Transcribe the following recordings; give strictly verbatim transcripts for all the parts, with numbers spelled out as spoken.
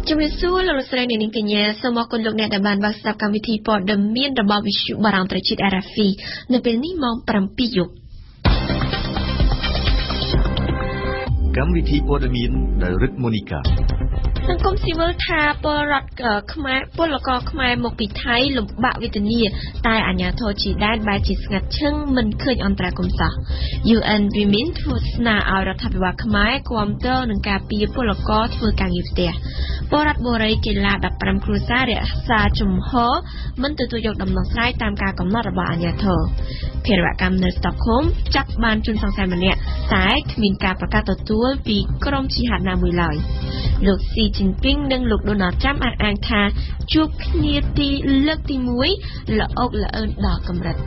ជំរាបសួរលោកស្រីអ្នកនាងកញ្ញាសូមអរគុណលោកអ្នកដែលបានបើកស្ដាប់កម្មវិធីព័ត៌មានរបស់វិទ្យុបារាំងត្រជាតិ R F I នៅពេលនេះម៉ោង 7 យប់កម្មវិធីព័ត៌មានដោយរិទ្ធមូនីកាសង្គមស៊ីវិលថាពលរដ្ឋខ្មែរពលករខ្មែរមកពីថៃលំបាកវេទនាតែអាជ្ញាធរជាដែនបែរជាស្ងាត់ឈឹងមិនឃើញអន្តរាគមន៍សោះ U N Women ធ្វើស្នើឲ្យរដ្ឋាភិបាលខ្មែរគាំទ្រនឹងការពារពលករធ្វើការងារផ្ទះពលរដ្ឋបូរីកីឡា ដប់ប្រាំ គ្រួសាររក្សាជំហរមិនទទួលយកដំណោះស្រាយតាមការកំណត់របស់អាជ្ញាធរភារវកម្មនៅ Stockholm ចាប់បានជនសង្ស័យម្នាក់តែគ្មានការប្រកាសទទួលពីក្រុមជីហាតណាមួយឡើយលោកស៊ីជីនពីងនិងលោកដូណាល់ត្រាំអះអាងថាជួបគ្នាទីលើកទីមួយល្អោកល្អឿនដល់កម្រិត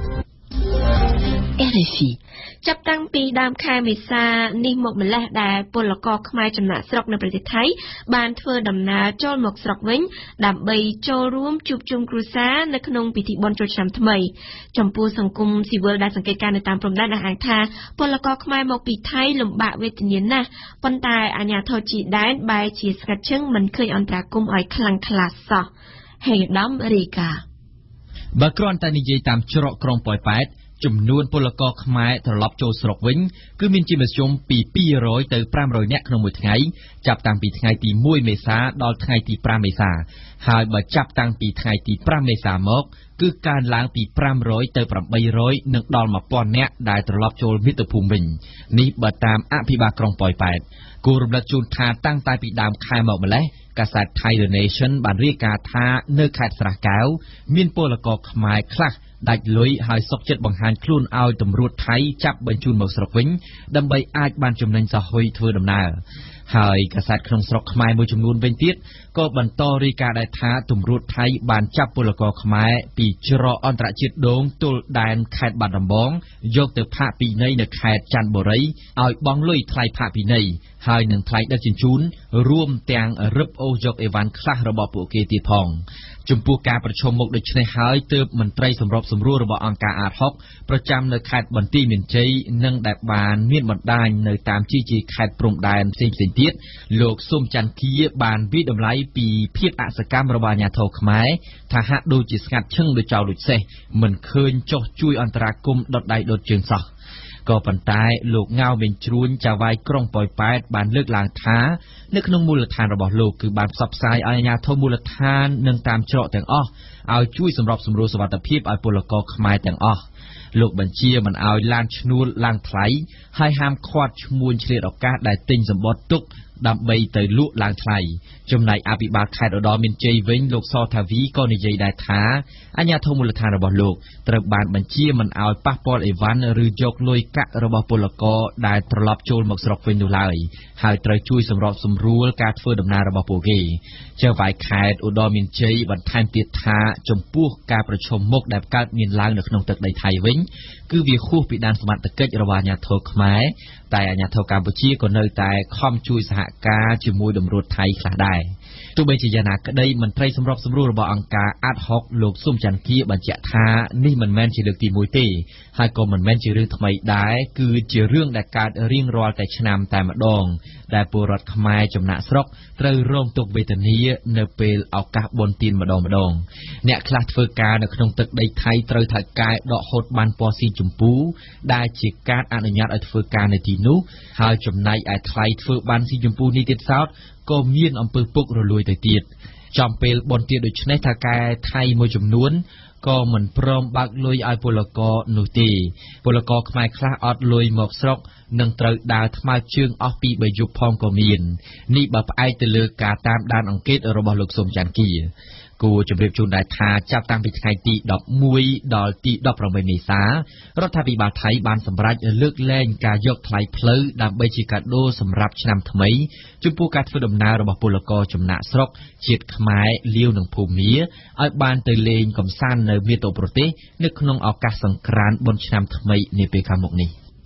R F I ចាប់តាំងពីដើមខែមេសានេះមកម្លេះដែលពលករខ្មែរចំណាក់ស្រុកនៅប្រទេសថៃបានធ្វើដំណើរចូលមកស្រុកវិញដើម្បីចូលរួមជួបជុំគ្រួសារនៅក្នុងពិធីបុណ្យចូលឆ្នាំថ្មីចំពោះសង្គមស៊ីវិលដែលសង្កេតការណ៍នៅតាមព្រំដែនអះអាងថាពលករខ្មែរមកពីថៃលំបាកវេទនាណាស់ប៉ុន្តែអាជ្ញាធរជាដែនបែរជាស្ងាត់ឈឹងមិនឃើញអន្តរាគមន៍ឲ្យខ្លាំងក្លាសោះហេដំរីកាបើគ្រាន់តែនិយាយតាមច្រកក្រុងប៉ោយប៉ែតចំនួនពលករខ្មែរត្រឡប់ចូលស្រុកវិញគឺមានជាមធ្យមពីពីររយទៅប្រាំរយនាក់ក្នុងមួយថ្ងៃចាប់តាំងពីថ្ងៃទីមួយមេសាដល់ថ្ងៃទីប្រាំមេសាហើយបើចាប់តាំងពីថ្ងៃទីប្រាំមេសាមកគឺកើនឡើងពីប្រាំរយទៅប្រាំបីរយនិងដល់មួយពាន់នាក់ដែលត្រឡប់ចូលមាតុភូមិវិញនេះបើតាមអភិបាលក្រុងប៉ោយប៉ែតគូរំលឹកជូនថាតាំងតែពីដើមខែមកម្លេះកាសែត Thai The Nation បានរាយការណ៍ថានៅខេត្តស្រះកែវមានពលករខ្មែរខ្លះដាច់លុយហើយសុកចិត្តបង្ហាញខ្លួនឲ្យតម្រួតថៃចាប់បញ្ជូនមកស្រុកវិញដើម្បីអាចបានចំណេញសហុយធ្វើដំណើរហើយកាសែតក្នុងស្រុកខ្មែរមួយចំនួនវិញទៀតក៏បន្តរាយការណ៍ដែរថាតម្រួតថៃបានចាប់ពលករខ្មែរពីច្រកអន្តរជាតិដងទល់ដែនខេត្តបាត់ដំបងយកទៅផាកពិន័យនៅខេត្តច័ន្ទបុរីឲ្យបង់លុយថ្លៃផាកពិន័យហើយនឹងថ្លៃដឹកជញ្ជូនរួមទាំងរឹបអូសយកអីវ៉ាន់ខ្លះរបស់ពួកគេទៀតផងចំពោះការប្រជុំមុខដូចនេះហើយទើបមន្ត្រីសម្របសម្រួលរបស់អង្គការអាតហុកប្រចាំនៅខេត្តបន្ទាយមានជ័យនិងដែលបានមានបណ្ដាញនៅតាមជាជាខេត្តព្រំដែនផ្សេងៗទៀតលោកស៊ុំច័ន្ទគីបានវិតម្លៃពីភាពអសកម្មរបស់អាជ្ញាធរខ្មែរថាហាក់ដូចជាស្ងាត់ឈឹងដូចចោលដូចសេះមិនឃើញចោះជួយអន្តរាគមន៍ដុតដៃដុតជើងសោះក៏ប៉ុន្តែលោកងៅមេងជ្រួញចាវាយក្រុងប៉ោយប៉ែតបានលើកឡើងថានៅក្នុងមូលដ្ឋានរបស់លោកគឺបានផ្សព្វផ្សាយឲ្យអាជ្ញាធរមូលដ្ឋាននិងតាមច្រកទាំងអស់ឲ្យជួយសម្របសម្រួលសុវត្ថិភាពឲ្យពលករខ្មែរទាំងអស់លោកបញ្ជាមិនឲ្យឡានឈ្នួលឡើងថ្លៃហើយហាមឃាត់ឈ្មួញឆ្លៀតឱកាសដែលទិញសម្បត្តិទុកដើម្បីទៅលក់ឡើងថ្លៃចំណែកអភិបាលខេត្តឧត្តរមានជ័យវិញលោកសថាវីក៏និយាយដែរថាអាជ្ញាធរមូលដ្ឋានរបស់លោកត្រូវបានបញ្ជាមិនឲ្យប៉ះពាល់អីវ៉ាន់ឬយកលុយកាក់របស់ពលករដែលត្រឡប់ចូលមកស្រុកវិញនោះឡើយហើយត្រូវជួយសម្របសម្រួលការធ្វើដំណើររបស់ពួកគេចៅហ្វាយខេត្តឧត្តរមានជ័យបន្ថែមទៀតថាចំពោះការប្រជុំមុខដែលកើតមានឡើងនៅក្នុងទឹកដីថៃវិញគឺវាខុសពីដែនសមត្ថកិច្ចរបស់អាជ្ញាធរខ្មែរតែអាជ្ញាធរកម្ពុជាក៏នៅតែខំជួយសហការជាមួយតម្រួតថៃខ្លះដែរទោះបីជាយ៉ាងណាក្តីមន្ត្រីសម្របសម្រួលរបស់អង្គការអាតហុកលោកស៊ុំច័ន្ទគីបញ្ជាក់ថានេះមិនមែនជាលើកទីមួយទេហើយក៏មិនមែនជារឿងថ្មីដែរគឺជារឿងដែលកើតរៀងរាល់តែឆ្នាំតែម្ដងដែលពលរដ្ឋខ្មែរចំណាក់ស្រុកត្រូវរងទុក្ខវេទនានៅពេលឱកាសបុណ្យទានម្ដងម្ដងអ្នកខ្លះធ្វើការនៅក្នុងទឹកដីថៃត្រូវថៅកែដកហូតបានពណ៌ស៊ីជម្ពូដែលជាការអនុញ្ញាតឲ្យធ្វើការនៅទីនោះហើយចំណែកឯថ្លៃធ្វើបានស៊ីជម្ពូនេះទៀតសោតក៏មានអំពើពុករលួយទៅទៀតចំពេលបុណ្យទានដូចនេះថៅកែថៃមួយចំនួនក៏មិនព្រមបើកលុយឲ្យពលករនោះទេពលករខ្មែរខ្លះអត់លុយមកស្រុកនឹងត្រូវដើរថ្មើរជើងអស់ពីរបីយប់ផងក៏មាននេះបើផ្អែកទៅលើការតាមដានអង្កេតរបស់លោកស៊ុំច័ន្ទគីគួរជម្រាបជូនដែរថាចាប់តាំងពីថ្ងៃទីដប់មួយដល់ទីដប់ប្រាំបីមេសារដ្ឋាភិបាលថៃបានសម្រេចលើកលែងការយកថ្លៃផ្លូវដើម្បីជាកាដូសម្រាប់ឆ្នាំថ្មីចំពោះការធ្វើដំណើររបស់ពលករចំណាក់ស្រុកជាតិខ្មែរលាវនិងភូមាឲ្យបានទៅលេងកម្សាន្តនៅមាតុប្រទេសនៅក្នុងឱកាសសង្ក្រាន្តបុណ្យឆ្នាំថ្មីនាពេលខាងមុខនេះ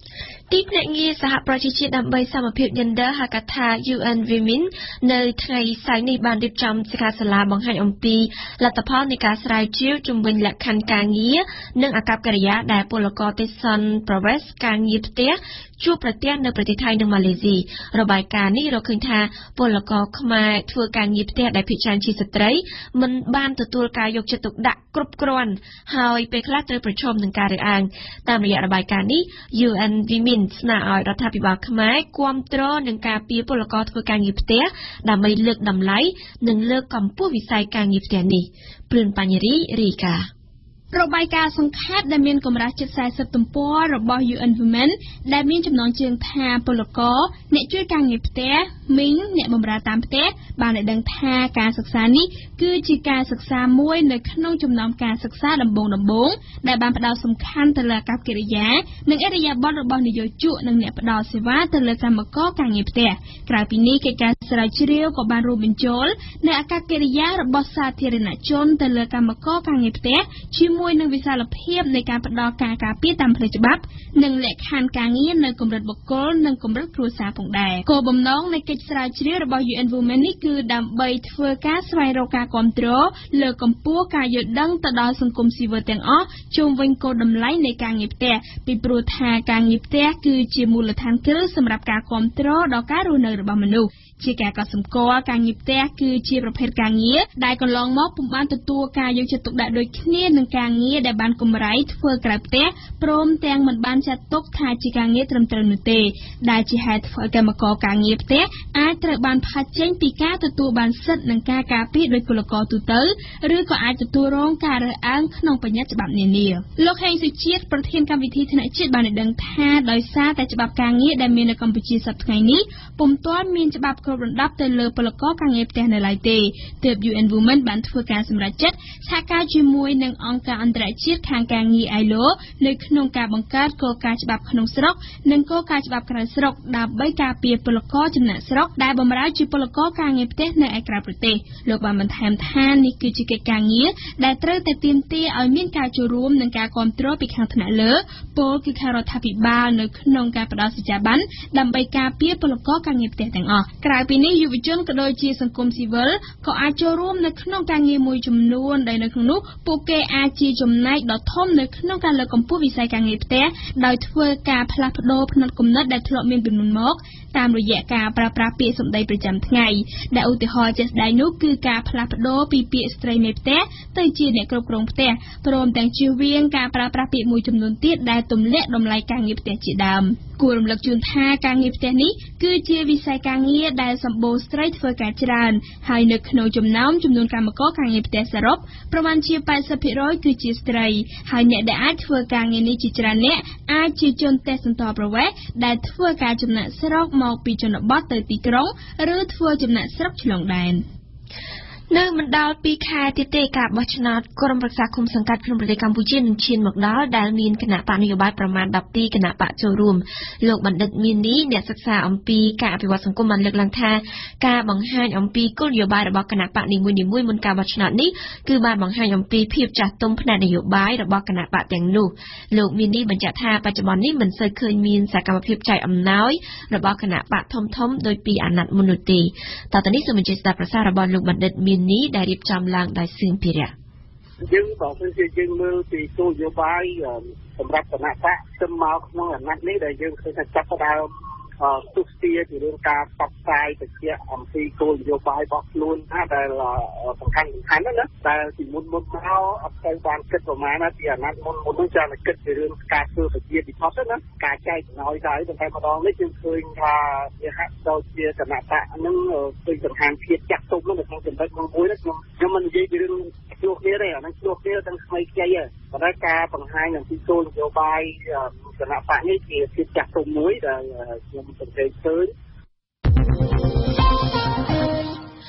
ទីភ្នាក់ងារសហប្រជាជាតិដើម្បីសមភាពយេនឌ័រហៅកាត់ថា ยู เอ็น Women នៅថ្ងៃសៅរ៍នេះបានរៀបចំសិក្ខាសាលាបង្ហាញអំពីលទ្ធផលនៃការស្រាវជ្រាវជំវិញលក្ខខណ្ឌការងារនិងអាកប្បកិរិយាដែលពលករទេសនប្រវេសការងារផ្ទះជួបប្រទះនៅប្រទេសថៃនិងម៉ាឡេស៊ីរបាយការណ៍នេះរកឃើញថាពលករខ្មែរធ្វើការងារផ្ទះដែលភាគច្រើនជាស្ត្រីមិនបានទទួលការយកចិត្តទុកដាក់គ្រប់គ្រាន់ហើយពេលខ្លះត្រូវប្រឈមនឹងការរើសអើងតាមរយៈរបាយការណ៍នេះ ยู เอ็น Women ស្នើឲ្យរដ្ឋាភិបាលខ្មែរគាំទ្រនឹងការពារពលករធ្វើការងារផ្ទះដើម្បីលើកតម្លៃនិងលើកកម្ពស់វិស័យការងារផ្ទះនេះព្រឿនបញ្ញរីរីការបាយការណ៍សង្ខេបដែលមានកម្រាស់ជិតสี่สิบទំព័ររបស់ ยู เอ็น Women ដែលមានចំណងជើងថាពលករអ្នកជួយការងារផ្ទះមីងអ្នកបម្រើតាមផ្ទះបានឲ្យដឹងថាការសិក្សានេះគឺជាការសិក្សាមួយនៅក្នុងចំណោមការសិក្សាដំបូងដំបូងដែលបានផ្ដោតសំខាន់ទៅលើអាកប្បកិរិយានិងឥរិយាបថរបស់និយោជកនិងអ្នកផ្ដល់សេវាទៅលើកម្មករការងារផ្ទះក្រៅពីនេះកិច្ចការស្រាវជ្រាវក៏បានរួមបញ្ចូលនៅអាកប្បកិរិយារបស់សាធារណជនទៅលើកម្មករការងារផ្ទះជាមួយនឹងវិសាលភាពនៃការផ្ដល់ការការពារតាមផ្លូវច្បាប់និងលក្ខខណ្ឌការងារនៅកម្រិតបុគ្គលនិងកម្រិតគ្រួសារផងដែរគោលបំណងនៃកិច្ចស្រាវជ្រាវរបស់ ยู เอ็น Women នេះគឺដើម្បីធ្វើការស្វែងរកការគាំទ្រលើកកម្ពស់ការយល់ដឹងទៅដល់សង្គមស៊ីវិលទាំងអស់ជុំវិញគោលតម្លៃនៃការងារផ្ទះពីព្រោះថាការងារផ្ទះគឺជាមូលដ្ឋានគ្រឹះសម្រាប់ការគាំទ្រដល់ការរស់នៅរបស់មនុស្សជាការកត់សម្គាល់ការងារផ្ទះគឺជាប្រភេទការងារដែលកន្លងមកពុំបានទទួលការយកចិត្តទុកដាក់ដូចគ្នានឹងការងារដែលបានកម្រៃធ្វើក្រៅផ្ទះព្រមទាំងមិនបានចាត់ទុកថាជាការងារត្រឹមត្រូវនោះទេដែលជាហេតុធ្វើឲ្យកម្មករការងារផ្ទះអាចត្រូវបានផាត់ចេញពីការទទួលបានសិទ្ធិនិងការការពារដោយពលករទូទៅឬក៏អាចទទួលរងការរើសអើងក្នុងបញ្ញត្តិច្បាប់នានាលោកហេងសុជាតិប្រធានកម្មវិធីថ្នាក់ជាតិបានឲ្យដឹងថាដោយសារតែច្បាប់ការងារដែលមាននៅកម្ពុជាសប្តាហ៍ថ្ងៃនេះពុំទាន់មានច្បាប់គ្របដណ្ដប់ទៅលើពលករការងារផ្ទះនៅឡើយទេទើប ยู เอ็น Women បានធ្វើការសម្រេចចិត្តសហការជាមួយនឹងអង្គការអន្តរជាតិខាងការងារ ไอ แอล โอ នៅក្នុងការបង្កើតគោលការណ៍ច្បាប់ក្នុងស្រុកនិងគោលការណ៍ច្បាប់ក្រៅស្រុកដើម្បីការពារពលករចំណាក់ស្រុកដែលបម្រើជាពលករការងារផ្ទះនៅឯក្រៅប្រទេសលោកបានបន្ថែមថានេះគឺជាកិច្ចការងារដែលត្រូវតែទាមទារឲ្យមានការចូលរួមនិងការគាំទ្រពីខាងថ្នាក់លើពលគឺខាងរដ្ឋាភិបាលនៅក្នុងការផ្ដល់សច្ចាប័នដើម្បីការពារពលករការងារផ្ទះទាំងអស់ក្រៅពីនេះយុវជនក៏ដូចជាសង្គមស៊ីវិលក៏អាចចូលរួមនៅក្នុងការងារមួយចំនួនដែលនៅក្នុងនោះពួកគេអាចជាចំណែកដ៏ធំនៅក្នុងការលើកកម្ពស់វិស័យការងារផ្ទះដោយធ្វើការផ្លាស់ប្ដូរផ្នត់គំនិតដែលធ្លាប់មានពីមុនមកតាមរយៈការប្រើប្រាស់ពាក្យសម្ដីប្រចាំថ្ងៃដែលឧទាហរណ៍ជាក់ស្ដែងនោះគឺការផ្លាស់ប្ដូរពីពាក្យស្ត្រីមេផ្ទះទៅជាអ្នកគ្រប់គ្រងផ្ទះព្រមទាំងជៀសវាងការប្រើប្រាស់ពាក្យមួយចំនួនទៀតដែលទម្លាក់តម្លៃការងារផ្ទះជាដើមគួររំលឹកជូនថាការងារផ្ទះនេះគឺជាវិស័យការងារដែលសម្បូរស្ត្រីធ្វើការច្រើនហើយនៅក្នុងចំណោមចំនួនកម្មករការងារផ្ទះសរុបប្រមាណជា แปดสิบเปอร์เซ็นต์ គឺជាស្ត្រីហើយអ្នកដែលអាចធ្វើការងារនេះជាច្រើនអ្នកអាចជាជនទេសចរប្រវេសន៍ដែលធ្វើការចំណាក់ស្រុកមកពីជនបទទៅទីក្រុងឬធ្វើចំណាក់ស្រុកឆ្លងដែននៅមិនដល់ពីខែទៀតទេការបោះឆ្នោតក្រុមប្រឹក្សាគុំសង្កាត់ក្នុងប្រទេសកម្ពុជានឹងឈានមកដល់ដែលមានគណៈបកនយោបាយប្រមាណដប់ពីរគណៈបកចូលរួមលោកបណ្ឌិតមាននេះអ្នកសិក្សាអំពីការអភិវឌ្ឍសង្គមបានលើកឡើងថាការបង្ហាញអំពីគោលនយោបាយរបស់គណៈបកនីមួយៗមុនការបោះឆ្នោតនេះគឺបានបង្ហាញអំពីភាពចាស់ទុំផ្នែកនយោបាយរបស់គណៈបកទាំងនោះលោកមាននេះបញ្ជាក់ថាបច្ចុប្បន្ននេះមិនសូវឃើញមានសកម្មភាពចែកអំណោយរបស់គណៈបកធំៗដោយពីអាណត្តិមុននោះទេតទៅនេះសូមអញ្ជើញស្ដាប់ប្រសាសន៍របស់លោកបណ្ឌិតមាននេះដែលរៀបចំឡើងដោយសឿងភិរៈយើងបើសិនជាយើងមើលពីគោលនយោបាយសម្រាប់គណៈបកស្ទឹមមកក្នុងអាណត្តិនេះដែលយើងឃើញថាចាប់ផ្ដើមទុស្ទាពីរឿងការផ្សព្វផ្សាយទៅជាអំពីគោលនយោបាយរបស់ខ្លួនណាដែលសំខាន់សំខាន់ណាដែលពីមុនមុនមកអត់ទៅបានគិតប្រមាណណាពីអាណត្តិមុនមុននោះចាំតែគិតពីរឿងការធ្វើប្រជាពិធណាការចែកចំណោយទៅតែម្ដងនេះយើងឃើញថាវាហាក់ដូចជាគណៈបកហ្នឹងឃើញសំខាន់ភាពចាក់ទុំនៅក្នុងចំណុចមួយនេះខ្ញុំខ្ញុំមិននិយាយពីរឿងជួបគ្នាទេអាហ្នឹងជួបគ្នាទាំងថ្មីខ្ចីទេប៉ុន្តែការបង្ហាញអំពីគោលនយោបាយគណៈបកនេះជាភាពចាស់ទុំមួយដែលខ្ញុំសង្កេតឃើញរយៈ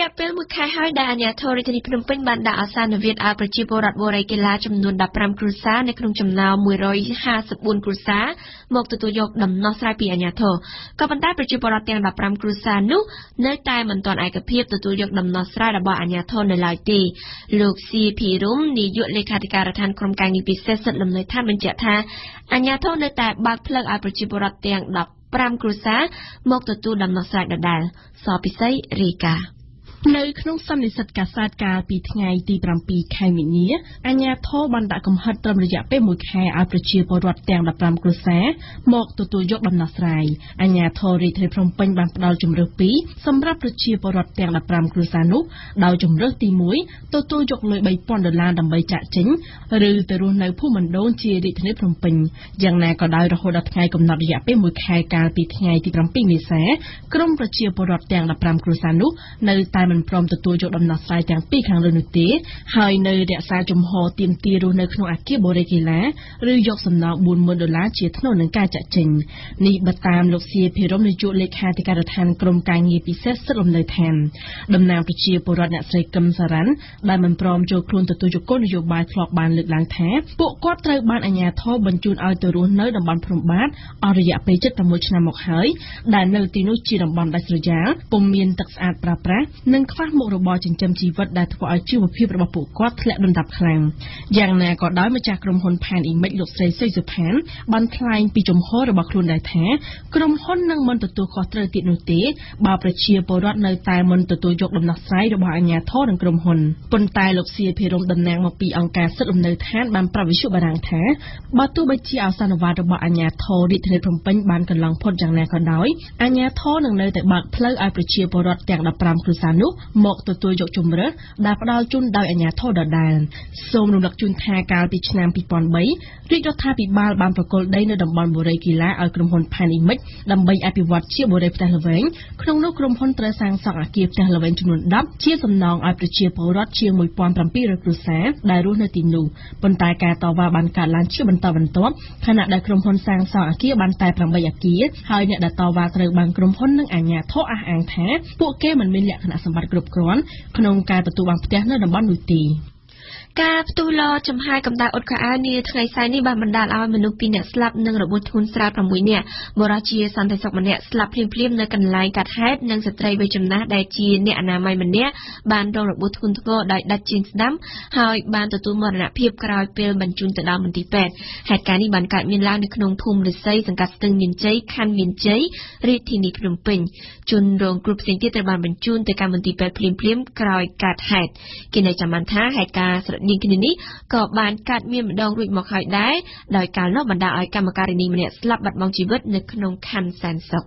យៈពេលមួយខែហើយដែលអាជ្ញាធររាជធានីភ្នំពេញបានដាក់អាសានវិទ្យាឲ្យប្រជាពលរដ្ឋបរិយាកីឡាចំនួនដប់ប្រាំគ្រួសារនៅក្នុងចំណោមមួយរយហាសិបបួនគ្រួសារមកទទួលយកដំណោះស្រាយពីអាជ្ញាធរក៏ប៉ុន្តែប្រជាពលរដ្ឋទាំងដប់ប្រាំគ្រួសារនោះនៅតែមិនទាន់ឯកភាពទទួលយកដំណោះស្រាយរបស់អាជ្ញាធរនៅឡើយទេលោកស៊ីភីរុំនាយកលេខាធិការដ្ឋានក្រុមការងារពិសេសសិទ្ធិលំនៅឋានបញ្ជាក់ថាអាជ្ញាធរនៅតែបើកផ្លូវឲ្យប្រជាពលរដ្ឋទាំងដប់ប្រាំគ្រួសារមកទទួលដំណោះស្រាយដដែលសពិសីរាយការណ៍នៅក្នុងសន្និសីទកាសែតកាលពីថ្ងៃទីប្រាំពីរខែមីនាអាជ្ញាធរបានដាក់កំហិតត្រឹមរយៈពេលមួយខែឲ្យប្រជាពលរដ្ឋទាំងដប់ប្រាំគ្រួសារមកទទួលយកដំណោះស្រាយអាជ្ញាធររាជធានីភ្នំពេញបានផ្ដល់ជម្រើសពីរសម្រាប់ប្រជាពលរដ្ឋទាំងដប់ប្រាំគ្រួសារនោះដោយជម្រើសទីមួយទទួលយកលុយបីពាន់ដុល្លារដើម្បីចាក់ចេញឬទៅរស់នៅភូមិមណ្ឌលជារាជធានីភ្នំពេញយ៉ាងណាក៏ដោយរហូតដល់ថ្ងៃកំណត់រយៈពេលមួយខែកាលពីថ្ងៃទីប្រាំពីរមេសាក្រុមប្រជាពលរដ្ឋទាំងដប់ប្រាំគ្រួសារនោះនៅតែមិនព្រមទទួលយកដំណោះស្រាយទាំងពីរខាងលើនោះទេហើយនៅរក្សាជំហរទាមទាររស់នៅក្នុងអគារបរិយាកីឡាឬយកសំណងបួនម៉ឺនដុល្លារជាថ្នូរនឹងការចាក់ចេញនេះបើតាមលោកសៀភិរមនាយកលេខាធិការដ្ឋានក្រុមការងារពិសេសសិទ្ធិលំនៅឋានតំណាងប្រជាពលរដ្ឋអ្នកស្រីកឹមសារ៉ាន់ដែលមិនព្រមចូលខ្លួនទទួលយកគោលនយោបាយធ្លាប់បានលើកឡើងថាពួកគាត់ត្រូវបានអាជ្ញាធរបញ្ជូនឲ្យទៅរស់នៅតំបន់ភ្នំបាទអស់រយៈពេលជិតប្រាំមួយឆ្នាំមកហើយដែលនៅទីនោះជាតំបន់ដាច់ស្រយាលពុំមានទឹកស្អាតប្រើប្រាស់និងខ្វះមុខរបរចិញ្ចឹមជីវិតដែលធ្វើឲ្យជីវភាពរបស់ពួកគាត់ធ្លាក់ដុនដាបខ្លាំងយ៉ាងណាក៏ដោយម្ចាស់ក្រុមហ៊ុនផានអ៊ីមិចលោកស្រីសុយសុផានបានថ្លែងពីជំហររបស់ខ្លួនដែរថាក្រុមហ៊ុននឹងមិនទទួលខុសត្រូវទៀតនោះទេបើប្រជាពលរដ្ឋនៅតែមិនទទួលយកដំណោះស្រាយរបស់អាជ្ញាធរនិងក្រុមហ៊ុនប៉ុន្តែលោកសៀភិរមតំណាងមកពីអង្គការសិទ្ធិលំនៅឋានបានប្រាប់វិទ្យុបារាំងថាបើទោះបីជាឱសានវត្តរបស់អាជ្ញាធររាជធានីភ្នំពេញបានកន្លងផុតយ៉ាងណាក៏ដោយអាជ្ញាធរនឹងនៅតែបើកផ្លូវឲ្យប្រជាពលរដ្ឋទាំងដប់ប្រាំគ្រួសារនោះមកទទួលយកជំរើសដែលផ្ដល់ជូនដោយអាជ្ញាធរដដែលសូមរំលឹកជូនថាកាលពីឆ្នាំពីរពាន់បីរាជរដ្ឋាភិបាលបានប្រគល់ដីនៅតំបន់បុរីកីឡាឲ្យក្រុមហ៊ុនផានអ៊ីមិចដើម្បីអភិវឌ្ឍជាបុរីផ្ទះល្វែងក្នុងនោះក្រុមហ៊ុនត្រូវសាងសង់អគារផ្ទះល្វែងចំនួនដប់ជាសំណងឲ្យប្រជាពលរដ្ឋជាងមួយពាន់ប្រាំពីររយគ្រួសារដែលរស់នៅទីនោះប៉ុន្តែការតវ៉ាបានកើតឡើងជាបន្តបន្ទាប់ខណៈដែលក្រុមហ៊ុនសាងសង់អគារបានតែប្រាំបីអគារហើយអ្នកដែលតវ៉ាត្រូវបានក្រុមហ៊ុននិងអាជ្ញាធរអះអាងថាពួកគេមិនមានលក្ខណៈសម្បត្តិគ្រប់គ្រាន់ក្នុងការទទួលបានផ្ទះនៅតំបន់នោះទេការផ្ទុះឡចំហាយកម្ដៅអ៊ុតខោអាវនាថ្ងៃសៅរ៍នេះបានបណ្ដាលឲ្យមនុស្សពីរនាក់ស្លាប់និងរបួសធ្ងន់ស្រាលប្រាំមួយនាក់បុរសជាសន្តិសុខម្នាក់ស្លាប់ភ្លាមៗនៅកន្លែងកាត់ហេតុនិងស្ត្រីវ័យចំណាស់ដែលជាអ្នកអនាម័យម្នាក់បានរងរបួសធ្ងន់ធ្ងរដោយដាច់ជើងស្ដាំហើយបានទទួលមរណភាពក្រោយពេលបញ្ជូនទៅដល់មន្ទីរពេទ្យហេតុការណ៍នេះបានកើតមានឡើងនៅក្នុងភូមិឫស្សីសង្កាត់ស្ទឹងមានជ័យខណ្ឌមានជ័យរាជធានីភ្នំពេញជនរងគ្រោះផ្សេងទៀតត្រូវបានបញ្ជូនទៅកាន់មន្ទីរពេទ្យភ្លាមៗក្រោយកាត់ហេតុគេនៅចាំបានថាហេតុការណ៍ស្រដៀងគ្នានេះក៏បានកាត់មានម្ដងរួចមកហើយដែរដោយកាលនោះបណ្ដាលឲ្យកម្មការិនីម្នាក់ស្លាប់បាត់បង់ជីវិតនៅក្នុងខណ្ឌសែនសុខ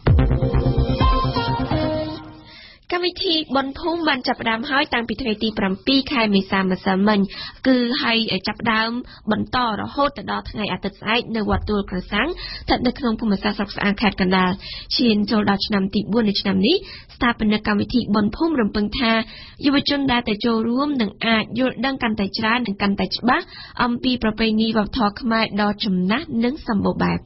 កម្មវិធីបុណ្យភូមិបានចាប់ផ្ដើមហើយតាំងពីថ្ងៃទីប្រាំពីរខែមេសាម្សិលមិញគឺហើយចាប់ផ្ដើមបន្តរហូតទៅដល់ថ្ងៃអាទិត្យស្អែកនៅវត្តទួលក្រសាំងស្ថិតនៅក្នុងភូមិសាស្ត្រស្រុកស្អាងខេត្តកណ្ដាលឈានចូលដល់ឆ្នាំទីបួននៃឆ្នាំនេះស្ថាបនិកកម្មវិធីបុណ្យភូមិរំពឹងថាយុវជនដែលទៅចូលរួមនឹងអាចយល់ដឹងកាន់តែច្រើននិងកាន់តែច្បាស់អំពីប្រពៃណីវប្បធម៌ខ្មែរដ៏ចំណាស់និងសម្បូរបែប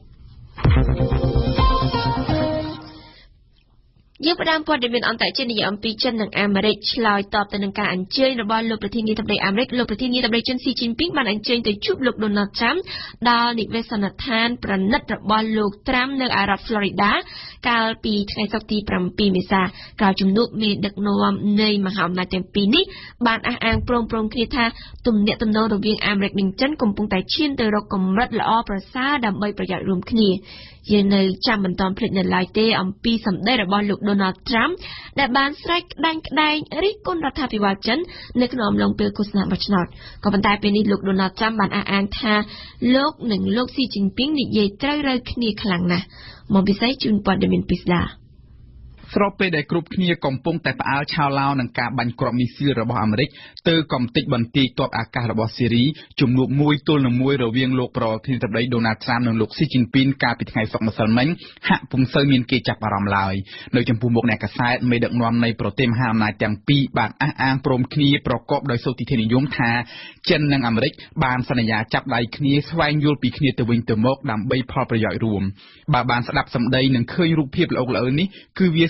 យើងផ្ដើមព័ត៌មានអន្តរជាតិនិយាយអំពីចិននិងអាមេរិកឆ្លើយតបទៅនឹងការអញ្ជើញរបស់លោកប្រធានាធិបតីអាមេរិកលោកប្រធានាធិបតីចិនស៊ីជីនពីងបានអញ្ជើញទៅជួបលោកដូណាល់ត្រាំដល់និវេសនដ្ឋានប្រណិតរបស់លោកត្រាំនៅឯរដ្ឋ Florida កាលពីថ្ងៃសុក្រទីប្រាំពីរមេសាក្រោយជំនួបមេដឹកនាំនៃមហាអំណាចទាំងពីរនេះបានអះអាងព្រមព្រៀងគ្នាថាទំនាក់ទំនងរវាងអាមេរិកនិងចិនកំពុងតែឈានទៅរកកម្រិតល្អប្រសើរដើម្បីប្រយោជន៍រួមគ្នាយើងនៅចាំមិនទាន់ភ្លេចនៅឡើយទេអំពីសម្ដីរបស់លោក Donald Trump ដែលបានស្រែកក្តែងក្តែងរិះគន់រដ្ឋាភិបាលចិននៅក្នុងអំឡុងពេលឃោសនាបោះឆ្នោតក៏ប៉ុន្តែពេលនេះលោក Donald Trump បានអះអាងថាលោកនិងលោកស៊ីជីនពីងនិយាយត្រូវរើគ្នាខ្លាំងណាស់មកពិសេសជូនព័ត៌មានពិស្ដាស្របពេលដែលគ្រប់គ្នាកំពុងតែផ្អើលឆោឡោនឹងការបាញ់គ្រាប់មីស៊ីលរបស់អាមេរិកទៅកំទេចបន្ទាយទ័ពអាកាសរបស់ស៊េរីជំនួបមួយទល់នឹងមួយរវាងលោកប្រធានាធិបតីដូណាល់ត្រាំនិងលោកស៊ីជីនពីងកាលពីថ្ងៃសុក្រម្សិលមិញហាក់ពុំសូវមានគេចាប់អារម្មណ៍ឡើយនៅចំពោះមុខអ្នកកាសែតមេដឹកនាំនៃប្រទេសមហាអំណាចទាំងពីរបានអះអាងព្រមគ្នាប្រកបដោយសុតិធិនិយមថាចិននិងអាមេរិកបានសន្យាចាប់ដៃគ្នាស្វែងយល់ពីគ្នាទៅវិញទៅមកដើម្បីផលប្រយោជន៍រួមបើបានស្ដាប់សម្ដីនិងឃើញរូបភាពល្អៗនេះគឺវា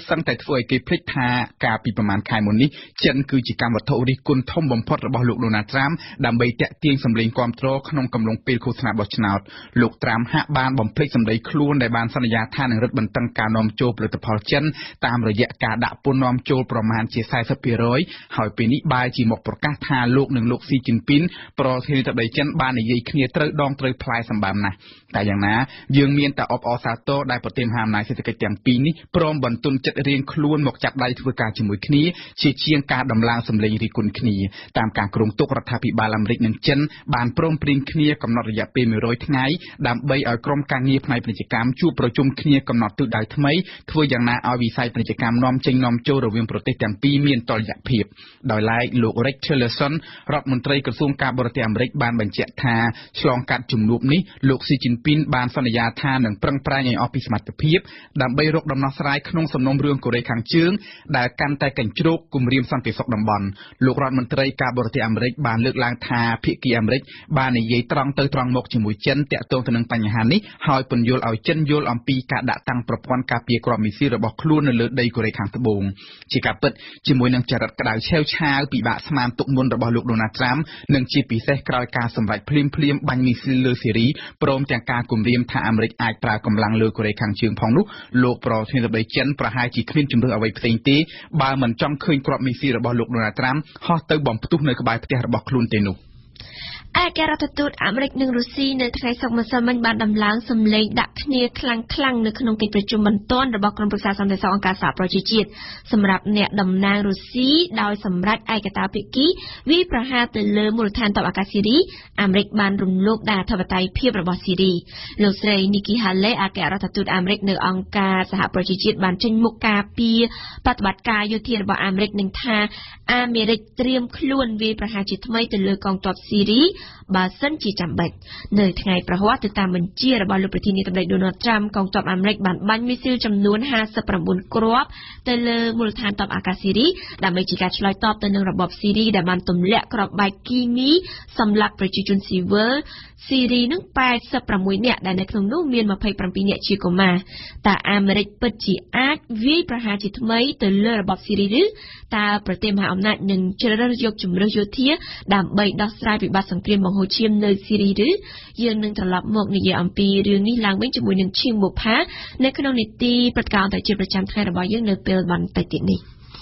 សឹងតែធ្វើឲ្យគេភ្លេចថាការពីប្រមាណខែមុននេះចិនគឺជាកម្មវត្ថុរិះគន់ធំបំផុតរបស់លោកដូណាល់ត្រាំដើម្បីតាក់ទាញសម្លេងគាំទ្រក្នុងកំឡុងពេលឃោសនាបោះឆ្នោតលោកត្រាំហាក់បានបំភ្លេចសម្ដីខ្លួនដែលបានសន្យាថានឹងរឹតបន្តឹងការនាំចូលផលិតផលចិនតាមរយៈការដាក់ពន្ធនាំចូលប្រមាណជា สี่สิบเปอร์เซ็นต์ ហើយពេលនេះបែរជាមកប្រកាសថាលោកនិងលោកស៊ីជីនពីនប្រធានាធិបតីចិនបាននិយាយគ្នាត្រូវដងត្រូវផ្លែសម្បើមណាស់តែយ៉ាងណាយើងមានតែអបអរសាទរដែលប្រទេសមហាអំណាចសេដ្ឋកិច្ចទាំងពីរនេះព្រមបន្ទន់ចិត្តរៀងខ្លួនមកចាប់ដៃធ្វើការជាមួយគ្នាជាជាងការដំឡើងសម្លេងរិះគន់គ្នាតាមការគ្រោងទុករដ្ឋាភិបាលអាមេរិកនិងចិនបានព្រមព្រៀងគ្នាកំណត់រយៈពេលមួយរយថ្ងៃដើម្បីឲ្យក្រុមការងារផ្នែកពាណិជ្ជកម្មជួបប្រជុំគ្នាកំណត់ទិសដៅថ្មីធ្វើយ៉ាងណាឲ្យវិស័យពាណិជ្ជកម្មនាំចេញនាំចូលរវាងប្រទេសទាំងពីរមានតុល្យភាពដោយឡែកលោក Rex Tillerson រដ្ឋមន្ត្រីក្រសួងការបរទេសអាមេរិកបានបញ្ជាក់ថាឆ្លងកាត់ជំនួបនេះលោកស៊ីជីនពីនបានសន្យាថានឹងប្រឹងប្រែងឲ្យអស់ពីសមត្ថភាពដើម្បីរកដំណោះស្រាយក្នុងសំណុំរឿងកូរ៉េខាងជើងដែលកាន់តែកញ្ជ្រោកគំរាមសន្តិសុខតំបន់លោករដ្ឋមន្ត្រីការបរទេសអាមេរិកបានលើកឡើងថាភាគីអាមេរិកបាននិយាយត្រង់ទៅត្រង់មកជាមួយចិនទាក់ទងទៅនឹងបញ្ហានេះហើយពន្យល់ឲ្យចិនយល់អំពីការដាក់តាំងប្រព័ន្ធការពារគ្រាប់មីស៊ីលរបស់ខ្លួននៅលើដីកូរ៉េខាងត្បូងជាការពិតជាមួយនឹងចរិតក្តៅឆេវឆាវពិបាកស្មានទុកមុនរបស់លោកដូណាល់ត្រាំនិងជាពិសេសក្រោយការសម្រេចភ្លាមភ្លាមបាញ់មីស៊ីលលើសេរីព្រមទាំងការគំរាមថាអាមេរិកអាចប្រើកម្លាំងលើកូរ៉េខាងជើងផងនោះលោកប្រធានាធិបតីចិនប្រហែលជាគ្មានជំរឿនអ្វីផ្សេងទេបើមិនចង់ឃើញគ្រាប់មីស៊ីលរបស់លោកដូណាល់ត្រាំហោះទៅបំផ្ទុះនៅក្បែរផ្ទះរបស់ខ្លួនទេនោះឯករដ្ឋទូតអាមេរិកនិងរុស្ស៊ីនៅថ្ងៃសុក្រម្សិលមិញបានដំឡើងសម្លេងដាក់គ្នាខ្លាំងៗនៅក្នុងកិច្ចប្រជុំបន្ទាន់របស់ក្រុមប្រឹក្សាសន្តិសុខអង្គការសហប្រជាជាតិសម្រាប់អ្នកតំណាងរុស្ស៊ីដោយសម្រេចឯកតាភាគីវាយប្រហារទៅលើមូលដ្ឋានទ័ពអាកាសស៊ីរីអាមេរិកបានរំលោភដល់អធិបតេយ្យភាពរបស់ស៊ីរីលោកស្រី Nikki Haley អគ្គរដ្ឋទូតអាមេរិកនៅអង្គការសហប្រជាជាតិបានចេញមុខការពីបប្រតិបត្តិការយោធារបស់អាមេរិកនឹងថាអាមេរិកត្រៀមខ្លួនវាយប្រហារជាថ្មីទៅលើកងទ័ពស៊ីរីបើសិនជាចាំបាច់នៅថ្ងៃប្រហ័សទៅតាមបញ្ជារបស់លោកប្រធានាធិបតី Donald Trump កងទ័ពអាមេរិកបានបាញ់មីស៊ីលចំនួនห้าสิบเก้าគ្រាប់ទៅលើមូលដ្ឋានទ័ពអាកាសស៊ីរីដើម្បីជាការឆ្លើយតបទៅនឹងរបបស៊ីរីដែលបានទម្លាក់គ្រាប់បែកគីមីសម្លាប់ប្រជាជនស៊ីវិលស៊ីរីនឹងแปดสิบหกនាក់ដែលនៅក្នុងនោះមានยี่สิบเจ็ดនាក់ជាកុមារតើអាមេរិកពិតជាអាចវាយប្រហារជាថ្មីទៅលើរបបស៊ីរីឬតើប្រទេសមហាអំណាចនឹងជ្រើសរើសយកជំរើសយោធាដើម្បីដោះស្រាយវិបត្តិសង្គ្រាមបង្ហូរឈាមនៅស៊ីរីឬយើងនឹងត្រឡប់មកនិយាយអំពីរឿងនេះឡើងវិញជាមួយនឹងឈៀងបុផានៅក្នុងនីតិព្រឹត្តិការណ៍អន្តរជាតិប្រចាំថ្ងៃរបស់យើងនៅពេលបន្តិចទៀតនេះ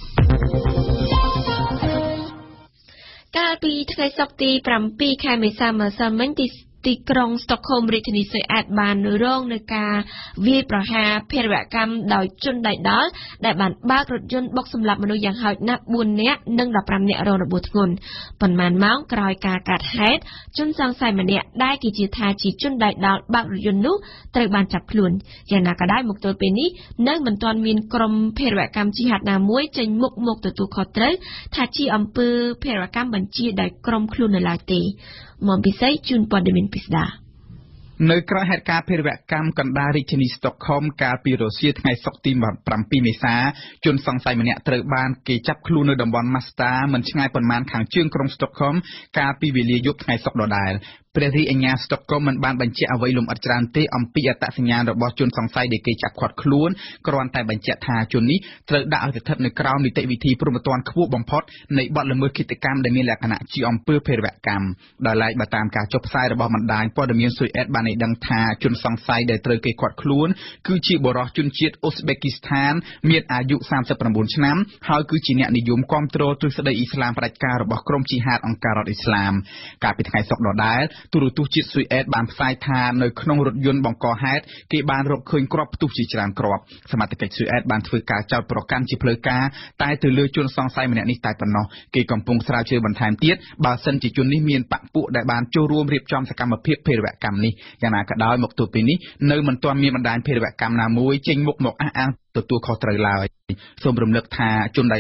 កាលពីថ្ងៃសុក្រទីbảyខែមេសាម្សិលមិញទីទីក្រុងស្តុកហូមរាជធានីស៊ុយអែតបានរងនឹងការវាយប្រហារភេរវកម្មដោយជនដៃដល់ដែលបានបើករថយន្តបុកសម្លាប់មនុស្សយ៉ាងហោចណាស់បួននាក់និងដប់ប្រាំនាក់រងរបួសធ្ងន់ប៉ុន្មានម៉ោងក្រោយការកាត់ហេតុជនសង្ស័យម្នាក់ដែលគេជឿថាជាជនដៃដល់បើករថយន្តនោះត្រូវបានចាប់ខ្លួនយ៉ាងណាក៏ដោយមកទល់ពេលនេះនៅមិនទាន់មានក្រុមភេរវកម្មជីហាតណាមួយចេញមុខមកទទួលខុសត្រូវថាជាអំពើភេរវកម្មបញ្ជាដោយក្រុមខ្លួននៅឡើយទេមកពិសេសជូនព័ត៌មានពិស្ដារនៅក្រៅហេតុការណ៍ភេរវកម្មកណ្ដាលរាជធានីស្តុកហូមកាលពីរសៀលថ្ងៃសុក្រទីbảyមេសាជនសង្ស័យម្នាក់ត្រូវបានគេចាប់ខ្លួននៅតំបន់ Mazda មិនឆ្ងាយប៉ុន្មានខាងជើងក្រុងស្តុកហូមកាលពីវេលាយប់ថ្ងៃសុក្រដដែលព្រះរាជអាជ្ញាស្តុកហូមមិនបានបញ្ជាក់អ្វីលម្អិតច្រើនទេអំពីអត្តសញ្ញាណរបស់ជនសង្ស័យដែលគេចាប់ឃាត់ខ្លួនគ្រាន់តែបញ្ជាក់ថាជននេះត្រូវដាក់ឲ្យស្ថិតនៅក្រោមនីតិវិធីព្រហ្មទណ្ឌខ្ពស់បំផុតនៃបទល្មើសឃាតកម្មដែលមានលក្ខណៈជាអំពើភេរវកម្មដោយឡែកបើតាមការចុះផ្សាយរបស់បណ្ដាញព័ត៌មានស៊ុយអែតបានឲ្យដឹងថាជនសង្ស័យដែលត្រូវគេឃាត់ខ្លួនគឺជាបុរសជនជាតិអូស្បេគីស្ថានមានអាយុសាមសិបប្រាំបួនឆ្នាំហើយគឺជាអ្នកនិយមគាំទ្រទ្រឹស្ដីអ៊ីស្លាមផ្ដាច់ការរបស់ក្រុមជីហាតអង្គការរដ្ឋអ៊ីស្លាមកាលពីថ្ងៃសុក្រដដែលទូរទស្សន៍ជាតិស៊ុយអែតបានផ្សាយថានៅក្នុងរថយន្តបង្កហេតុគេបានរកឃើញគ្រាប់ផ្ទុះជាច្រើនគ្រាប់សមត្ថកិច្ចស៊ុយអែតបានធ្វើការចោទប្រកាន់ជាផ្លូវការតែទៅលើជនសង្ស័យម្នាក់នេះតែប៉ុណ្ណោះគេកំពុងស្រាវជ្រាវបន្ថែមទៀតបើសិនជាជននេះមានបកពួកដែលបានចូលរួមរៀបចំសកម្មភាពភេរវកម្មនេះយ៉ាងណាក៏ដោយមកទល់ពេលនេះនៅមិនទាន់មានបណ្ដាញភេរវកម្មណាមួយចេញមុខមកអះអាងទទួលខុសត្រូវឡើយសូមរំលឹកថាជនដៃដល់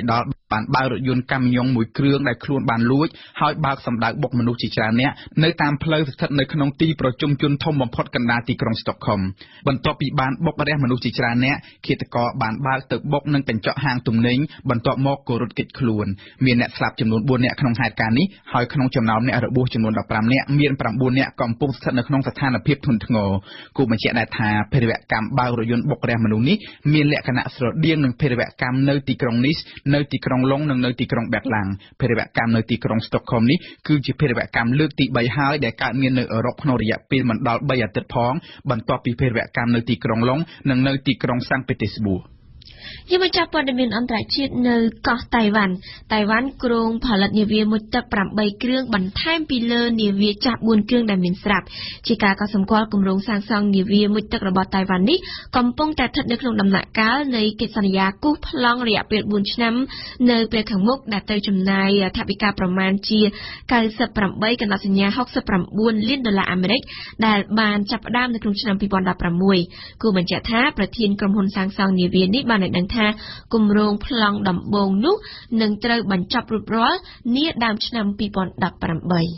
បានបើករថយន្តកាមីយ៉ុងមួយគ្រឿងដែលខ្លួនបានលួចហើយបើកសម្ដៅបុកមនុស្សជាច្រើនអ្នកនៅតាមផ្លូវស្ថិតនៅក្នុងទីប្រជុំជនធំបំផុតកណ្ដាលទីក្រុងស្តុកខុមបន្ទាប់ពីបានបុករះមនុស្សជាច្រើនអ្នកឃាតករបានបើកទៅបុកនឹងកញ្ចក់ហាងទំនិញបន្ទាប់មកក៏រត់គេចខ្លួនមានអ្នកស្លាប់ចំនួនបួនអ្នកក្នុងហេតុការណ៍នេះហើយក្នុងចំណោមអ្នករបួសចំនួនដប់ប្រាំអ្នកមានប្រាំបួនអ្នកកំពុងស្ថិតនៅក្នុងស្ថានភាពធ្ងន់ធ្ងរគូបញ្ជាក់ដែរថាភេរវកម្មបើករថយន្តបុករះមនុស្សនេះមានលក្ខណៈស្រដៀងនឹងភេរវកម្មនៅទីក្រុងនីសនៅទីក្រុងឡុងនិងនៅទីក្រុងបែតឡាំងភេរវកម្មនៅទីក្រុងស្តុកខុមនេះគឺជាភេរវកម្មលើកទីបីហើយដែលកើតមាននៅអឺរ៉ុបក្នុងរយៈពេលមិនដល់បីអាទិត្យផងបន្ទាប់ពីភេរវកម្មនៅទីក្រុងឡុងនិងនៅទីក្រុងសាំងពេតេស្ប៊ូរយើងមកចាប់ព័ត៌មានអន្តរជាតិនៅកោះតៃវ៉ាន់តៃវ៉ាន់ក្រុងផលិតនាវាមុជទឹកប្រាំបីគ្រឿងបន្ថែមពីលើនាវាចាស់បួនគ្រឿងដែលមានស្រាប់ជាការកត់សម្គាល់គម្រោងសាងសង់នាវាមុជទឹករបស់តៃវ៉ាន់នេះកំពុងតែស្ថិតនៅក្នុងដំណាក់កាលនៃកិច្ចសន្យាគូសប្លង់រយៈពេលបួនឆ្នាំនៅពេលខាងមុខដែលត្រូវចំណាយថវិកាប្រមាណជាកៅសិបប្រាំបីកណ្ដាប់សញ្ញាហុកសិបប្រាំបួនលានដុល្លារអាមេរិកដែលបានចាប់ផ្ដើមនៅក្នុងឆ្នាំពីរពាន់ដប់ប្រាំមួយគូបញ្ជាក់ថាប្រធានក្រុមហ៊ុនសាងសង់នាវានេះបានដឹងថាគម្រោងប្លង់ដំបូងនោះនឹងត្រូវបញ្ចប់រួចរាល់នាដើមឆ្នាំពីរពាន់ដប់ប្រាំបី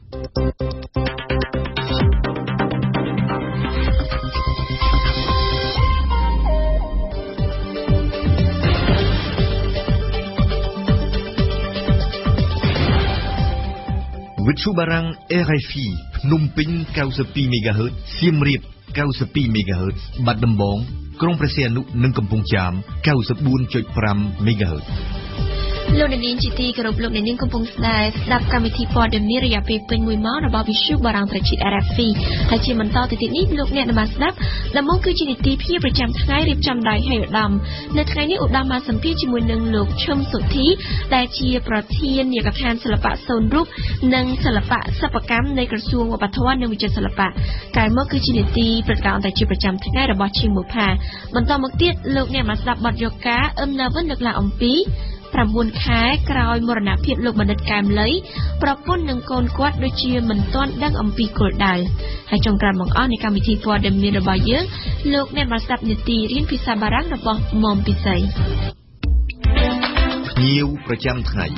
វិទ្យុបារាំង R F I ភ្នំពេញ កៅសិបពីរ មេហ្គាហឺត សៀមរាប កៅសិបពីរ មេហ្គាហឺត បាត់ដំបងក្រុងព្រះសីហនុនិងកំពង់ចាម កៅសិបបួនចុចប្រាំ មេហ្គាហឺតលោកនាងជាទីគោរពលោកនាងកំពុងស្ដាប់ស្ដាប់កម្មវិធីព័ត៌មានរយៈពេលពេញមួយម៉ោងរបស់វិទ្យុបារាំងប្រជាជាតិ R F I ហើយជាបន្តទៅទៀតនេះលោកអ្នកបានស្ដាប់ដំណើរគឺជានីតិភាពប្រចាំថ្ងៃរៀបចំដោយហេឧត្តមនៅថ្ងៃនេះឧត្តមបានសម្ភាសជាមួយនឹងលោកឈឹមសុធីដែលជាប្រធាននាយកដ្ឋានសិល្បៈសូនរូបនិងសិល្បៈសិប្បកម្មនៃក្រសួងវប្បធម៌និងវិចិត្រសិល្បៈកាលមកគឺជានីតិព្រឹត្តិការណ៍អន្តរជាតិប្រចាំថ្ងៃរបស់ឈីមូផាបន្តមកទៀតលោកអ្នកបានស្ដាប់បទយកាអឹមណាវិនលើកឡើងអំពីប្រាំបួនខែក្រោយមរណភាពលោកបណ្ឌិតកែមលីប្រពន្ធនិងកូនគាត់ដូចជាមិនទាន់ដឹងអំពីគោលដៅហើយចុងក្រោយមកអស់នៃកម្មវិធីព័ត៌មានរបស់យើងលោកអ្នកបានស្ដាប់នីតិរៀនភាសាបារាំងរបស់មុំពិសីភ្ញៀវប្រចាំថ្ងៃ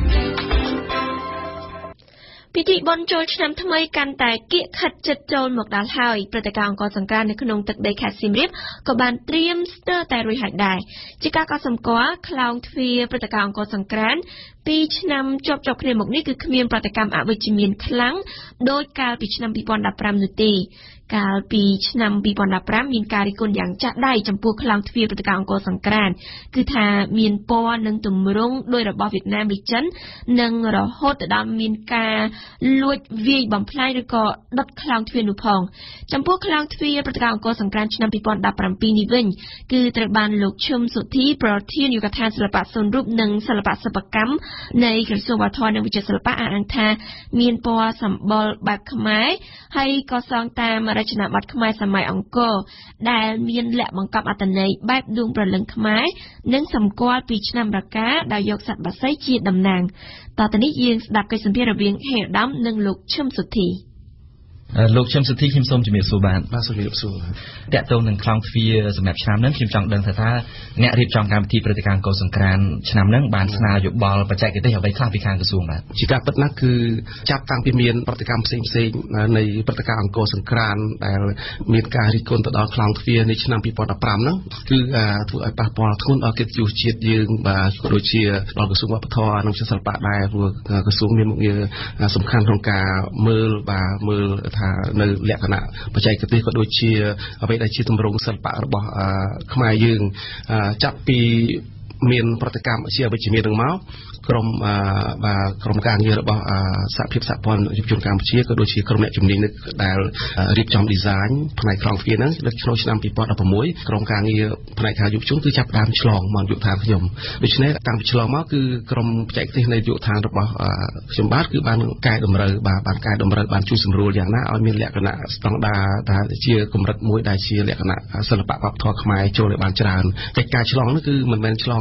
ពិធីបុណ្យចូលឆ្នាំថ្មីកាន់តែគៀកខិតជិតចូលមកដល់ហើយព្រឹត្តិការណ៍អង្គរសង្ក្រាន្តនៅក្នុងទឹកដីខេត្តសៀមរាបក៏បានត្រៀមស្ទើរតែរួចហើយដែរជាការកត់សម្គាល់ខ្លោងទ្វារព្រឹត្តិការណ៍អង្គរសង្ក្រាន្តពីរឆ្នាំជាប់ជាប់គ្នាមកនេះគឺគ្មានប្រតិកម្មអវិជ្ជមានខ្លាំងដោយកាលពីឆ្នាំពីរពាន់ដប់ប្រាំនោះទេកាលពីឆ្នាំពីរពាន់ដប់ប្រាំមានការរិះគន់យ៉ាងចាស់ដៃចំពោះខ្លោងទ្វារព្រឹត្តិការណ៍អង្គរសង្ក្រាន្តគឺថាមានពណ៌និងទម្រង់ដោយរបស់វៀតណាមឬចិននិងរហូតដល់មានការលួចវាយបំផ្លាញឬក៏ដុតខ្លោងទ្វារនោះផងចំពោះខ្លោងទ្វារព្រឹត្តិការណ៍អង្គរសង្ក្រាន្តឆ្នាំពីរពាន់ដប់ប្រាំពីរនេះវិញគឺត្រូវបានលោកឈឹមសុធីប្រធាននាយកដ្ឋានសិល្បៈសូនរូបនិងសិល្បៈសិប្បកម្មនៃក្រសួងវប្បធម៌និងវិចិត្រសិល្បៈអះអាងថាមានពណ៌សម្បុរបែបខ្មែរហើយក៏សង់តាមរចនាបថខ្មែរសម័យអង្គរដែលមានលក្ខបង្កប់អត្ថន័យបែបដួងព្រលឹងខ្មែរនិងសម្គាល់ពីឆ្នាំរកាដោយយកសត្វបក្សីជាតំណាងតទៅនេះយើងស្ដាប់កិច្ចសម្ភាសន៍រវាងហេឧត្តមនិងលោកឈឹមសុធីលោកឈឹមសុធីខ្ញុំសូមជំរាបសួរបាទបាទសូមជំរាបសួរតកតងនឹងខ្លោងទ្វារសម្រាប់ឆ្នាំហ្នឹងខ្ញុំចង់ដឹងថាថាអ្នករៀបចំកម្មវិធីព្រឹត្តិការណ៍អង្គរសង្ក្រាន្តឆ្នាំហ្នឹងបានស្នើយោបល់បច្ចេកទេសអ្វីខ្លះពីខាងក្រសួងបាទជាការពិតណាស់គឺចាប់តាំងពីមានព្រឹត្តិកម្មផ្សេងផ្សេងនៃព្រឹត្តិការណ៍អង្គរសង្ក្រាន្តដែលមានការរិះគន់ទៅដល់ខ្លោងទ្វារនៃឆ្នាំពីរពាន់ដប់ប្រាំហ្នឹងគឺធ្វើឲ្យប៉ះពាល់ធ្ងន់ដល់កិត្តិយសជាតិយើងបាទក៏ដូចជាដល់ក្រសួងវប្បធម៌និងសិល្បៈដែរព្រោះក្រសួងមានមុខងារសំខាន់ក្នុងការមើលបាទមើលថានៅលក្ខណៈបច្ចេកទេសក៏ដូចជាអ្វីដែលជាទម្រង់សិល្បៈរបស់ខ្មែរយើងចាប់ពីមានប្រតិកម្មជាវិជ្ជមាននឹងមកក្រុមបាទក្រុមការងាររបស់សហភាពសហព័ន្ធយុវជនកម្ពុជាក៏ដូចជាក្រុមអ្នកជំនាញដែលរៀបចំ design ផ្នែកក្រងទ្វារហ្នឹងនៅក្នុងឆ្នាំពីរពាន់ដប់ប្រាំមួយក្រុមការងារផ្នែកការយុវជនគឺចាប់ផ្ដើមឆ្លងមកយុវដ្ឋានខ្ញុំដូច្នេះតាំងពីឆ្លងមកគឺក្រុមបច្ចេកទេសនៃយុវដ្ឋានរបស់ខ្ញុំបាទគឺបានកែតម្រូវបាទបានកែតម្រូវបានជួយសម្រួលយ៉ាងណាឲ្យមានលក្ខណៈស្តង់ដារថាជាកម្រិតមួយដែលជាលក្ខណៈសិល្បៈវប្បធម៌ខ្មែរចូលឲ្យបានច្រើនកិច្ចការឆ្លងនោះគឺមិនមែនឆ្លង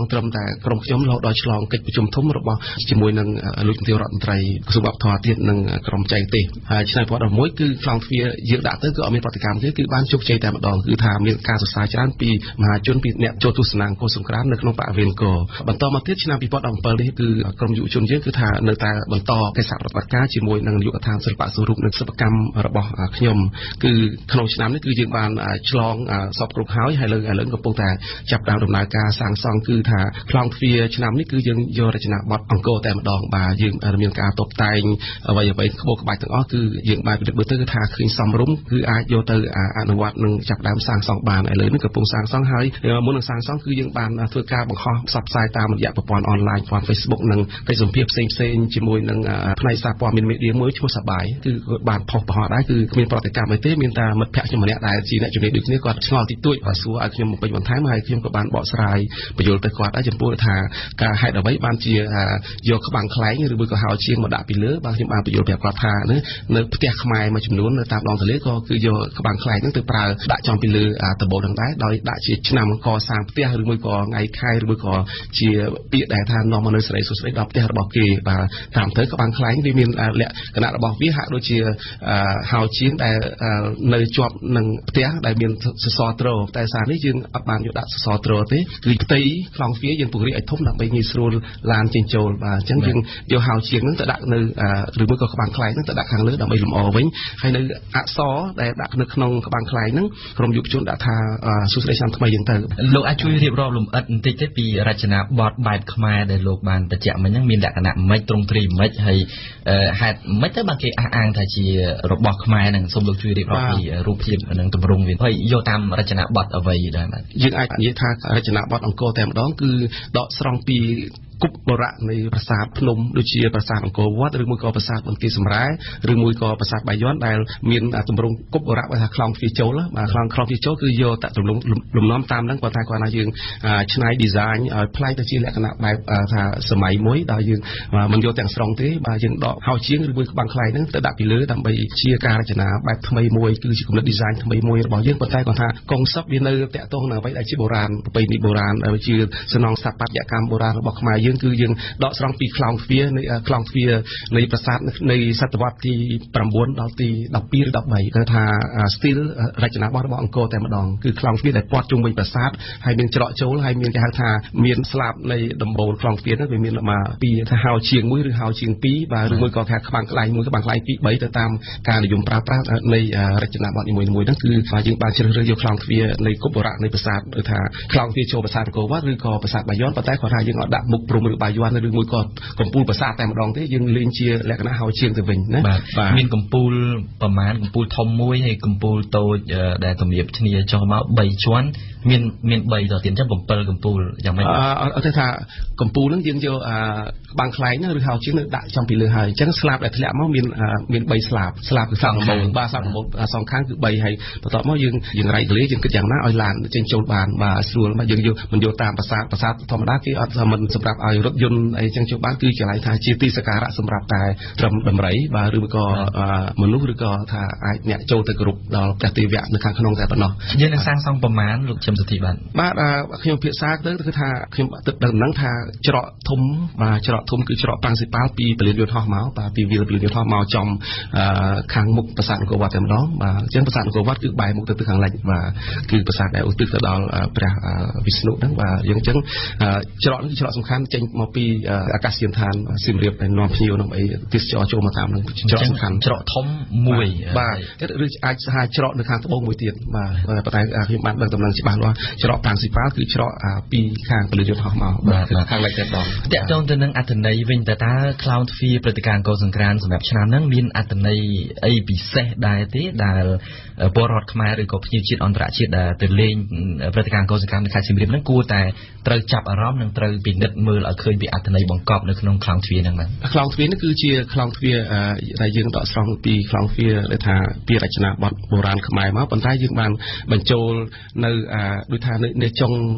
ត្រឹមតែក្រុមខ្ញុំរហូតដល់ឆ្លងកិច្ចប្រជុំធំរបស់ជាមួយនឹងលោកនាយករដ្ឋមន្ត្រីក្រសួងវប្បធម៌ទៀតនិងក្រុមចែកទេសហើយឆ្នាំពីរពាន់ដប់មួយគឺខ្លងទ្វារយើងដាក់ទៅគឺអត់មានប្រតិកម្មទេគឺបានជោគជ័យតែម្ដងគឺថាមានការសរសើរច្រើនពីមហាជនពីអ្នកចូលទស្សនាអង្គរសង្គ្រាមនៅក្នុងបរិវេណអង្គរបន្តមកទៀតឆ្នាំពីរពាន់ដប់bảyនេះគឺក្រុមយុវជនយើងគឺថានៅតែបន្តកិច្ចសហប្រតិបត្តិការជាមួយនឹងនាយកដ្ឋានសិល្បៈសរុបនិងសិប្បកម្មរបស់ខ្ញុំគឺក្នុងឆ្នាំនេះគឺយើងបានឆ្លងសពគ្រប់ហើយហើយលើឥឡូវកំពុងតែចាប់ផ្ដើមដំណើរការសាងសង់គឺថាខ្លងទ្វារឆ្នាំនេះគឺយើងយករចនាបថអង្គរតែម្ដងបាទយើងមានការតុបតែងអ្វីអ្វីក្បូរក្បាច់ទាំងអស់គឺយើងបានពិនិត្យមើលទៅគឺថាឃើញសមរម្យគឺអាចយកទៅអនុវត្តនិងចាប់ផ្ដើមសាងសង់បានឥឡូវនេះកំពុងសាងសង់ហើយមុននឹងសាងសង់គឺយើងបានធ្វើការបង្ហោះផ្សព្វផ្សាយតាមរយៈប្រព័ន្ធអនឡាញតាម Facebook និងកិច្ចសម្ភារផ្សេងផ្សេងជាមួយនឹងផ្នែកសារព័ត៌មានមេឌៀមួយឈ្មោះសបាយគឺបានផុសបង្ហោះដែរគឺគ្មានប្រតិកម្មអីទេមានតែមិត្តភក្តិខ្ញុំម្នាក់ដែលជាអ្នកជំនាញដូចគ្នាគាត់ឆ្ងល់តិចតួចគាត់សួរឲ្យខ្ញុំពេញបន្ថែមហើយខ្ញុំក៏បានបកស្រាយបញ្យល់ទៅគាត់ដែរចំពោះថាការហេតុអ្វីបានជាយកក្បាំងខ្លែងឬមួយក៏ហៅជាងមកដាក់ពីលើបាទខ្ញុំបានបញ្យល់ប្រាប់គាត់ថានៅផ្ទះខ្មែរមួយចំនួននៅតាមដងទន្លេក៏គឺយកក្បាំងខ្លែងហ្នឹងទៅប្រើដាក់ចំពីលើដំបូលហ្នឹងដែរដោយដាក់ជាឆ្នាំកសាងផ្ទះឬមួយក៏ថ្ងៃខែឬមួយក៏ជាពាក្យដែលថានាំមកនៅសេរីសុខស្ដីដល់ផ្ទះរបស់គេបាទតាមទៅក្បាំងខ្លែងវាមានលក្ខណៈរបស់វាហាក់ដូចជាហៅជាងដែលនៅជាប់នឹងផ្ទះដែលមានសសរទ្រតែសារនេះយើងអត់បានយកដាក់សសរទ្រទេគឺផ្ទៃខ្លងទ្វារយើងពង្រីកឲ្យធំដើម្បីងាយស្រួលឡានចេញចូលបាទអញ្ចឹងយើងយកហៅជាងហ្នឹងទៅដាក់នៅឬមួយក៏ក្បាំងខ្លែងហ្នឹងទៅដាក់ខាងលើដើម្បីលម្អវិញហើយនៅអក្សរដែលដាក់នៅក្នុងក្បាំងខ្លែងហ្នឹងក្រុមយុវជនដាក់ថាសួស្ដីឆ្នាំថ្មីយើងទៅលោកអាចជួយរៀបរាប់លម្អិតបន្តិចទេពីរចនាបថបែបខ្មែរដែលលោកបានបញ្ជាក់មិញហ្នឹងមានលក្ខណៈម៉េចទ្រង់ទ្រីម៉េចហើយហេតុម៉េចទៅបានគេអះអាងថាជារបស់ខ្មែរហ្នឹងសូមលោកជួយរៀបរាប់ពីរូបភាពនិងទម្រង់វាហើយយកតាមរចនាបថអ្វីដែរបាទយើងអាចនិយាយថារចនាបថអង្គរតែម្ដងគឺដកស្រង់ពីគប់បរៈនៃប្រាសាទភ្នំដូចជាប្រាសាទអង្គរវត្តឬមួយក៏ប្រាសាទបន្ទាយសម្រែឬមួយក៏ប្រាសាទបាយ័នដែលមានទម្រង់គប់បរៈថាខ្លងទ្វារចូលបាទខ្លងខ្លងទ្វារចូលគឺយកតែទម្រង់លំនាំតាមហ្នឹងគាត់ថាគាត់ថាយើងឆ្នៃ design ឲ្យប្លែកទៅជាលក្ខណៈបែបថាសម័យមួយដែលយើងមិនយកទាំងស្រុងទេបាទយើងដកហៅជាងឬមួយក្បាំងខ្លែងហ្នឹងទៅដាក់ពីលើដើម្បីជាការរចនាបែបថ្មីមួយគឺជាគំនិត design ថ្មីមួយរបស់យើងប៉ុន្តែគាត់ថាកុងសឹបវានៅតាក់ទងនឹងអ្វីដែលជាបុរាណប្រពៃណីបុរាណដែលជាសំណង់ស្ថាបត្យកម្មបុរាណរបស់ខ្មែរយើងគឺយើងដកស្រង់ពីខ្លងទ្វារនៃខ្លងទ្វារនៃប្រាសាទនៃសតវត្សទី៩ដល់ទីដប់ពីរឬដប់បីគឺថា style រចនាបថរបស់អង្គរតែម្ដងគឺខ្លងទ្វារដែលព័ទ្ធជុំវិញប្រាសាទហើយមានច្រកចូលហើយមានគេហៅថាមានស្លាបនៃដំបូលខ្លងទ្វារនោះវាមានមកពីថាហៅជាងមួយឬហៅជាងពីរបាទឬមួយក៏ថាក្បាំងខ្លែងមួយក្បាំងខ្លែងពីរបីទៅតាមការនិយមប្រើប្រាស់នៃរចនាបថនីមួយៗហ្នឹងគឺយើងបានជ្រើសរើសយកខ្លងទ្វារនៃគប់បុរៈនៃប្រាសាទឬថាខ្លងទ្វារចូលប្រាសាទអង្គរវត្តឬក៏ប្រាសាទបាយ័នប៉ុន្តែគាត់ថាយើងអត់ដាក់មុខព្រំឬបាយ័នឬមួយក៏កំពូលប្រាសាទតែម្ដងទេយើងលេងជាលក្ខណៈហៅជាងទៅវិញណាបាទមានកំពូលប្រមាណកំពូលធំមួយហើយកំពូលតូចដែលទំនាបគ្នាចុះមកបីជាន់មានមានបីតទៀតអញ្ចឹងbảyកំពូលយ៉ាងម៉េចអត់ទេថាកំពូលហ្នឹងយើងយកក្បាំងខ្លែងហ្នឹងឬហៅជាងនឹងដាក់ចំពីលើហើយអញ្ចឹងស្លាបដែលធ្លាក់មកមានមានបីស្លាបស្លាបគឺស្លាបដំបូលបាទស្លាបដំបូលសងខាងគឺបីហើយបន្ទាប់មកយើងយើងរៃកលេយើងគិតយ៉ាងណាឲ្យឡានចេញចូលបានបាទស្រួលមកយើងយកមិនយកតាមប្រាសាទប្រាសាទធម្មតាគេអត់មិនសម្រាប់ឲ្យរថយន្តអីចឹងចូលបានគឺកន្លែងថាជាទីសក្ការៈសម្រាប់តែត្រឹមដំរីបាទឬក៏មនុស្សឬក៏ថាអាចអ្នកចូលទៅគោរពដល់ព្រះទេវៈនៅខាងក្នុងតែប៉ុណ្ណោះយើងនឹងសាងសង់ប្រមាណលោកជំសទ្ធិបាទបាទខ្ញុំភាសាទៅគឺថាខ្ញុំទឹកដឹងហ្នឹងថាច្រកធំបាទច្រកធំគឺច្រកប៉ាំងស៊ីប៉ាល់ពីពលានយន្តហោះមកបាទពីវាលពលានយន្តហោះមកចំខាងមុខប្រាសាទអង្គរវត្តតែម្ដងបាទអញ្ចឹងប្រាសាទអង្គរវត្តគឺបែរមុខទៅទិសខាងលិចបាទគឺប្រាសាទដែលឧទ្ទិសទៅដល់ព្រះវិស្ណុហ្នឹងបាទយើងអញ្ចឹងច្រកនេះច្រកសំខាន់ចេញមកពីអាកាសយានដ្ឋានសៀមរាបដែលនាំភ្ញៀវនឹងអីទេសចរចូលមកតាមនឹងច្រកសំខាន់ច្រកធំមួយបាទឬអាចសហច្រកនៅខាងត្បូងមួយទៀតបាទប៉ុន្តែខ្ញុំបានដឹងដំណឹងច្បាស់លាស់ច្រកប៉ាំងស៊ីប៉ាល់គឺច្រកពីខាងពលានយន្តហោះមកបាទខាងលិចតែម្ដងតកតងទៅនឹងអត្ថន័យវិញតើតើខ្លោងទ្វារព្រឹត្តិការណ៍អង្គរសង្គ្រាមសម្រាប់ឆ្នាំហ្នឹងមានអត្ថន័យអីពិសេសដែរទេដែលពលរដ្ឋខ្មែរឬក៏ភ្ញៀវជាតិអន្តរជាតិដែលទៅលេងព្រឹត្តិការណ៍អង្គរសង្គ្រាមនៅខេត្តសៀមរាបហ្នឹងគួរតែត្រូវចាប់អារម្មណ៍និងត្រូវពិនិត្យមើលឲ្យឃើញពីអត្ថន័យបង្កប់នៅក្នុងខ្លោងទ្វារហ្នឹងបាទខ្លោងទ្វារនេះគឺជាខ្លោងទ្វារដែលយើងដកស្រង់ពីខ្លោងទ្វារដែលថាពីរចនាបថបុរាណខ្មែរមកប៉ុន្តែយើងបានបញ្ចូលនៅដូចថានៅចុង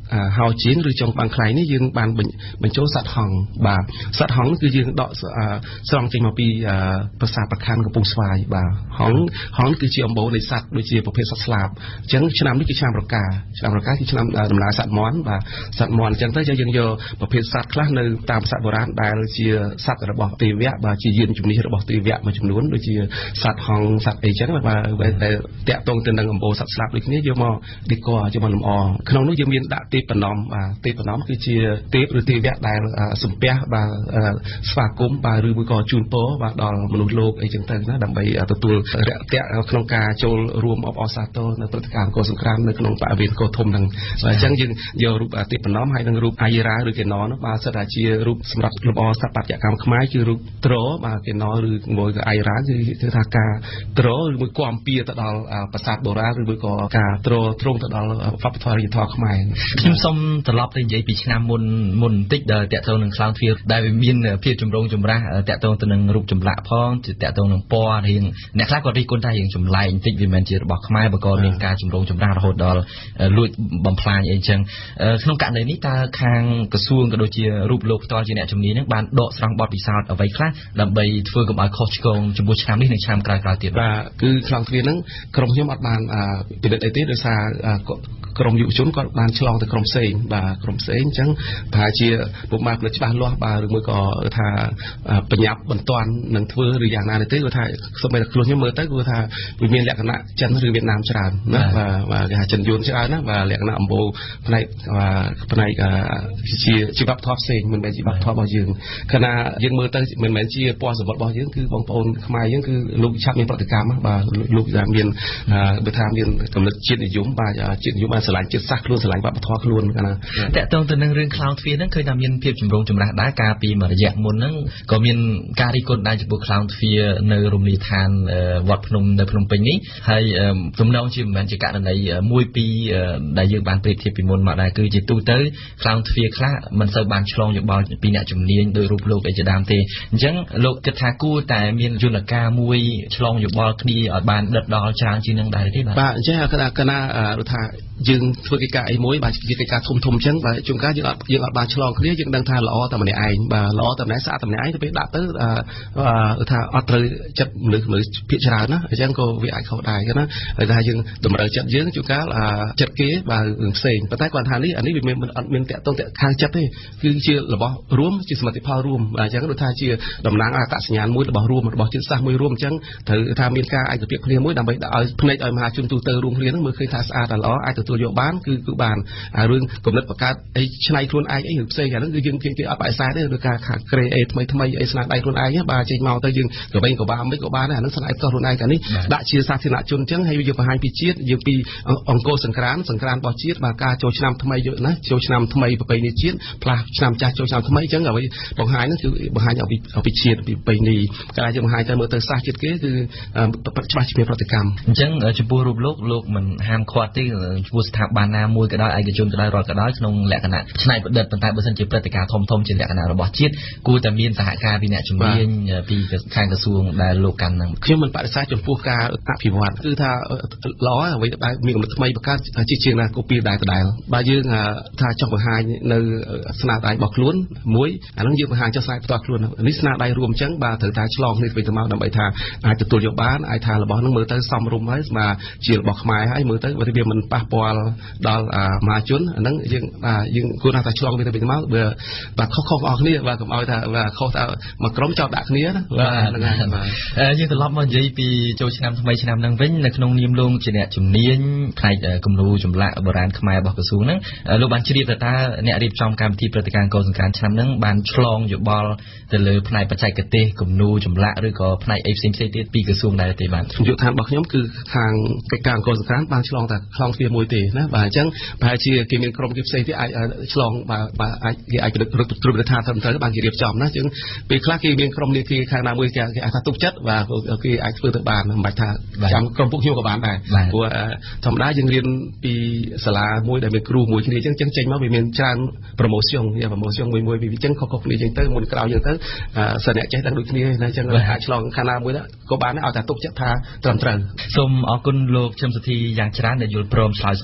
ហៅជាងឬចុងបាំងខ្លែងនេះយើងបានបញ្ចូលសត្វហង្សបាទសត្វហង្សគឺយើងដកស្រង់ចេញមកពីប្រាសាទប្រខ័នកំពង់ស្វាយបាទហង្សហង្សគឺជាអំបូរនៃសត្វដូចជាប្រភេទសត្វស្លាបអញ្ចឹងឆ្នាំនេះគឺឆ្នាំរកាឆ្នាំរកាគឺឆ្នាំដំណើរសត្វមន់បាទសត្វមន់អញ្ចឹងទៅយើងយកប្រភេទសត្វខ្លះនៅតាមប្រាសាទបុរាណដែលជាសត្វរបស់ទេវៈបាទជាយានជំនិះរបស់ទេវៈមួយចំនួនដូចជាសត្វហង្សសត្វអីចឹងបាទដែលតាក់ទងទៅនឹងអំបូរសត្វស្លាបដូចគ្នាយកមកឌីក័រយកមកលម្អក្នុងនោះយើងមានដាក់ទេពបណ្ណំបាទទេពបណ្ណំគឺជាទេពឬទេវៈដែលសំពះបាទស្វាគមន៍បាទឬមួយក៏ជូនពរបាទដល់មនុស្សលោកអីចឹងទៅណាដើម្បីទទួលរាក់ទាក់ក្នុងការចូលរួមអបអរសាទរនៅព្រឹត្តិការណ៍អង្គរសង្គ្រាមនៅក្នុងបរិវេណកោធំហ្នឹងអញ្ចឹងយើងយករូបទេពបណ្ណំហើយនឹងរូបអាយរាឬកេណនោះបាទសិតតែជារូបសម្រាប់លម្អស្ថាបត្យកម្មខ្មែរគឺរូបត្របាទកេណឬមួយក៏អាយរាគឺគឺថាការត្រឬមួយគំអំពាទៅដល់ប្រាសាទបុរាណឬមួយក៏ការត្រទ្រង់ទៅដល់វប្បធម៌រាជធម៌ខ្មែរខ្ញុំសូមត្រឡប់ទៅនិយាយពីឆ្នាំមុនមុនបន្តិចដែលតាក់ទងនឹងខ្លោងទ្វារដែលមានភាពចម្រូងចម្រាសតាក់ទងទៅនឹងរូបចម្លាក់ផងតាក់ទងនឹងពណ៌រៀងអ្នកខ្លះគាត់រិះគន់ថារៀងចម្លែកបន្តិចវាមិនជារបស់ខ្មែរបើក៏មានការចម្រូងចម្រាសរហូតដល់លួចបំផ្លាញអីចឹងក្នុងករណីនេះតើខាងក្រសួងក៏ដូចជារូបលោកផ្ទាល់ជាអ្នកជំនាញនឹងបានដកស្រង់បទពិសោធន៍អ្វីខ្លះដើម្បីធ្វើកុំឲ្យខុសឆ្គងចំពោះឆ្នាំនេះនិងឆ្នាំក្រោយៗទៀតបាទគឺខ្លោងទ្វារហ្នឹងក្រុមខ្ញុំអត់បានពិនិត្យអីទេដោយសារក្រុមយុវជនគាត់បានឆ្លងទៅក្រុមផ្សេងបាទក្រុមផ្សេងអញ្ចឹងប្រហែលជាពុកម៉ែផលិតច្បាស់លាស់បាទឬមួយក៏ថាបញ្ញាប់បន្ទាន់នឹងធ្វើឬយ៉ាងណាទេគាត់ថាសូម្បីតែខ្លួនខ្ញុំមើលទៅគាត់ថាវាមានលក្ខណៈចិនឬវៀតណាមច្រើនណាបាទគេថាចិនយួនច្រើនណាបាទលក្ខណៈអំបូរផ្នែកផ្នែកជាជីវធម៌ផ្សេងមិនមែនជីវធម៌របស់យើងខណៈយើងមើលទៅមិនមែនជាពណ៌សវត្ថរបស់យើងគឺបងប្អូនខ្មែរយើងគឺលោកឆាប់មានប្រតិកម្មបាទលោកថាមានបើថាមានកម្រិតជាតិនិយមបាទជាតិនិយមបានស្រឡាញ់ជាតិសាសន៍ខ្លួនស្រឡាញ់វប្បធម៌ខ្លួនណាតកតងទៅនឹងរឿងខ្លោងទ្វារហ្នឹងឃើញថាមានភាពចម្រូងចម្រាសដែរកាលពីមួយរយៈមុនហ្នឹងក៏មានការរិះគន់ដែរចំពោះខ្លោងទ្វារនៅរមណីយដ្ឋានវត្តភ្នំនៅភ្នំពេញនេះហើយទំនងជាមិនមែនជាករណីមួយពីរដែលយើងបានប្រៀបធៀបពីមុនមកដែរគឺជាទូទៅខ្លោងទ្វារខ្លះមិនសូវបានឆ្លងយោបល់ពីអ្នកជំនាញដោយរូបលោកអីជាដើមទេអញ្ចឹងលោកគិតថាគួរតែមានយន្តការមួយឆ្លងយោបល់គ្នាឲ្យបានដិតដល់ច្រើនជាងនឹងដែរទេបាទបាទអញ្ចឹងគណៈគណៈថាយើងធ្វើកិច្ចការអីមួយបាទជាកិច្ចការធំធំអញ្ចឹងបាទជួនកាលយើងអត់យើងអត់បានឆ្លងគ្នាយើងដឹងថាល្អតែម្នាក់ឯងបាទល្អតែម្នាក់ស្អាតតែម្នាក់ឯងទៅពេលដាក់ទៅថាអត់ត្រូវចិត្តមនុស្សមនុស្សភាគច្រើនណាអញ្ចឹងក៏វាអាចខុសដែរណាហើយថាយើងតម្រូវចិត្តយើងជួនកាលចិត្តគេបាទរឿងផ្សេងប៉ុន្តែគាត់ថានេះអានេះវាមានអត់មានតាក់ទងតាក់ខាងចិត្តទេគឺជារបស់រួមជាសមិទ្ធផលរួមបាទអញ្ចឹងដូចថាជាតំណាងអត្តសញ្ញាណមួយរបស់រួមរបស់ជាតិសាសន៍មួយរួមអញ្ចឹងត្រូវថាមានការឯកភាពគ្នាមួយដើម្បីឲ្យភ្នែកឲ្យមហាជនទូទៅរួមគ្នានឹងមើលឃើញថាស្អាតតែល្អអាចទទួលយកបានគឺគឺបានហើយរឿងគំនិតបង្កើតអីឆ្នៃខ្លួនឯងអីរឿងផ្សេងអាហ្នឹងគឺយើងគេអត់បដិសេធទេឬការខាក្រេអេថ្មីថ្មីអីស្នាដៃខ្លួនឯងបាទចេញមកទៅយើងក៏វិញក៏បានមិនក៏បានដែរអាហ្នឹងស្នាដៃផ្ទាល់ខ្លួនឯងតែនេះដាក់ជាសាធារណជនអញ្ចឹងហើយយើងបង្ហាញពីជាតិយើងពីអង្គរសង្គ្រាមសង្គ្រាមរបស់ជាតិបាទការចូលឆ្នាំថ្មីយកណាចូលឆ្នាំថ្មីប្រពៃណីជាតិផ្លាស់ឆ្នាំចាស់ចូលឆ្នាំថ្មីអញ្ចឹងអ្វីបង្ហាញហ្នឹងគឺបង្ហាញឲ្យពីពីជាតិពីប្រពៃណីការយើងបង្ហាញទៅមើលទៅសាសជាតិគេគឺច្បាស់ជាមានប្រតិកម្មអញ្ចឹងចំពោះរូបលោកលោកមិនហាមឃាត់ទេចំពោះស្ថាប័នណាមួយក៏ដោយឯកជនក៏ដោយរដ្ឋក៏ដោយក្នុងលក្ខណៈច្នៃប្រឌិតប៉ុន្តែបើសិនជាព្រឹត្តិការណ៍ធំធំជាលក្ខណៈរបស់ជាតិគួរតែមានសហការពីអ្នកជំនាញពីខាងក្រសួងដែលលោកកាន់នឹងខ្ញុំមិនបដិសេធចំពោះការអភិវឌ្ឍគឺថាល្អអ្វីដែលមានកម្រិតថ្មីបង្កើតជាជាងណាកូពីដែរដដែលបើយើងថាចង់បង្ហាញនៅស្នាដៃរបស់ខ្លួនមួយអានឹងយើងបង្ហាញចុះស្នាដៃផ្ទាល់ខ្លួននេះស្នាដៃរួមអញ្ចឹងបាទត្រូវតែឆ្លងគ្នាទៅវិញទៅមកដើម្បីថាអាចទទួលយកបានអាចថារបស់នឹងមើលទៅសមរម្យហើយស្មើជារបស់ខ្មែរហើយមើលទៅវាមិនប៉ះពាល់ដល់មហាជនអាហ្នឹងយើងបាទយើងគួរថាឆ្លងវាទៅវិញទៅមកបើបាទខុសខុសអស់គ្នាបាទកុំឲ្យថាបាទខុសថាមួយក្រុមចោលដាក់គ្នាណាបាទហ្នឹងហើយបាទយើងត្រឡប់មកនិយាយពីចូលឆ្នាំថ្មីឆ្នាំហ្នឹងវិញនៅក្នុងនាមលោកជាអ្នកជំនាញផ្នែកគំនូរចម្លាក់បុរាណខ្មែររបស់ក្រសួងហ្នឹងលោកបានជ្រាបថាតើអ្នករៀបចំកម្មវិធីព្រឹត្តិការណ៍អង្គរសង្គ្រាមឆ្នាំហ្នឹងបានឆ្លងយោបល់ទៅលើផ្នែកបច្ចេកទេសគំនូរចម្លាក់ឬក៏ផ្នែកអីផ្សេងៗទៀតពីក្រសួងដែរទេបាទយុទ្ធសាស្ត្ររបស់ខ្ញុំគឺខាងកិច្ចការអង្គរសង្គ្រាមបានឆ្លងតែខ្លោងទ្វារមួយទេណាបាទអញ្ចឹងប្រហែលជាគេមានក្រុមគេផ្សេងទៀតអាចឆ្លងបាទបាទអាចគេអាចរត់ត្រួតពិនិត្យថាត្រឹមត្រូវបានគេរៀបចំណាអញ្ចឹងពេលខ្លះគេមានក្រុមនេះគេខាងណាមួយគេគេអាចថាទុកចិត្តបាទគេអាចធ្វើទៅបានមិនបាច់ថាចាំក្រុមពួកខ្ញុំក៏បានដែរព្រោះធម្មតាយើងរៀនពីសាលាមួយដែលមានគ្រូមួយគ្នាអញ្ចឹងចឹងចេញមកវាមានច្រើនប្រម៉ូសិយវាប្រម៉ូសិយមួយមួយវាអញ្ចឹងខុសៗគ្នាអញ្ចឹងទៅមុនក្រោយយើងទៅសិនអ្នកចេះដឹងដូចគ្នាណាអញ្ចឹងអាចឆ្លងខាងណាមួយក៏បានដែរឲ្យតែទុកចិត្តថាត្រឹមត្រូវសូមអរគុណលោកឈឹមសុធីយ៉ាងច្រើនដែលយល់ព្រមឆ្លើយសំ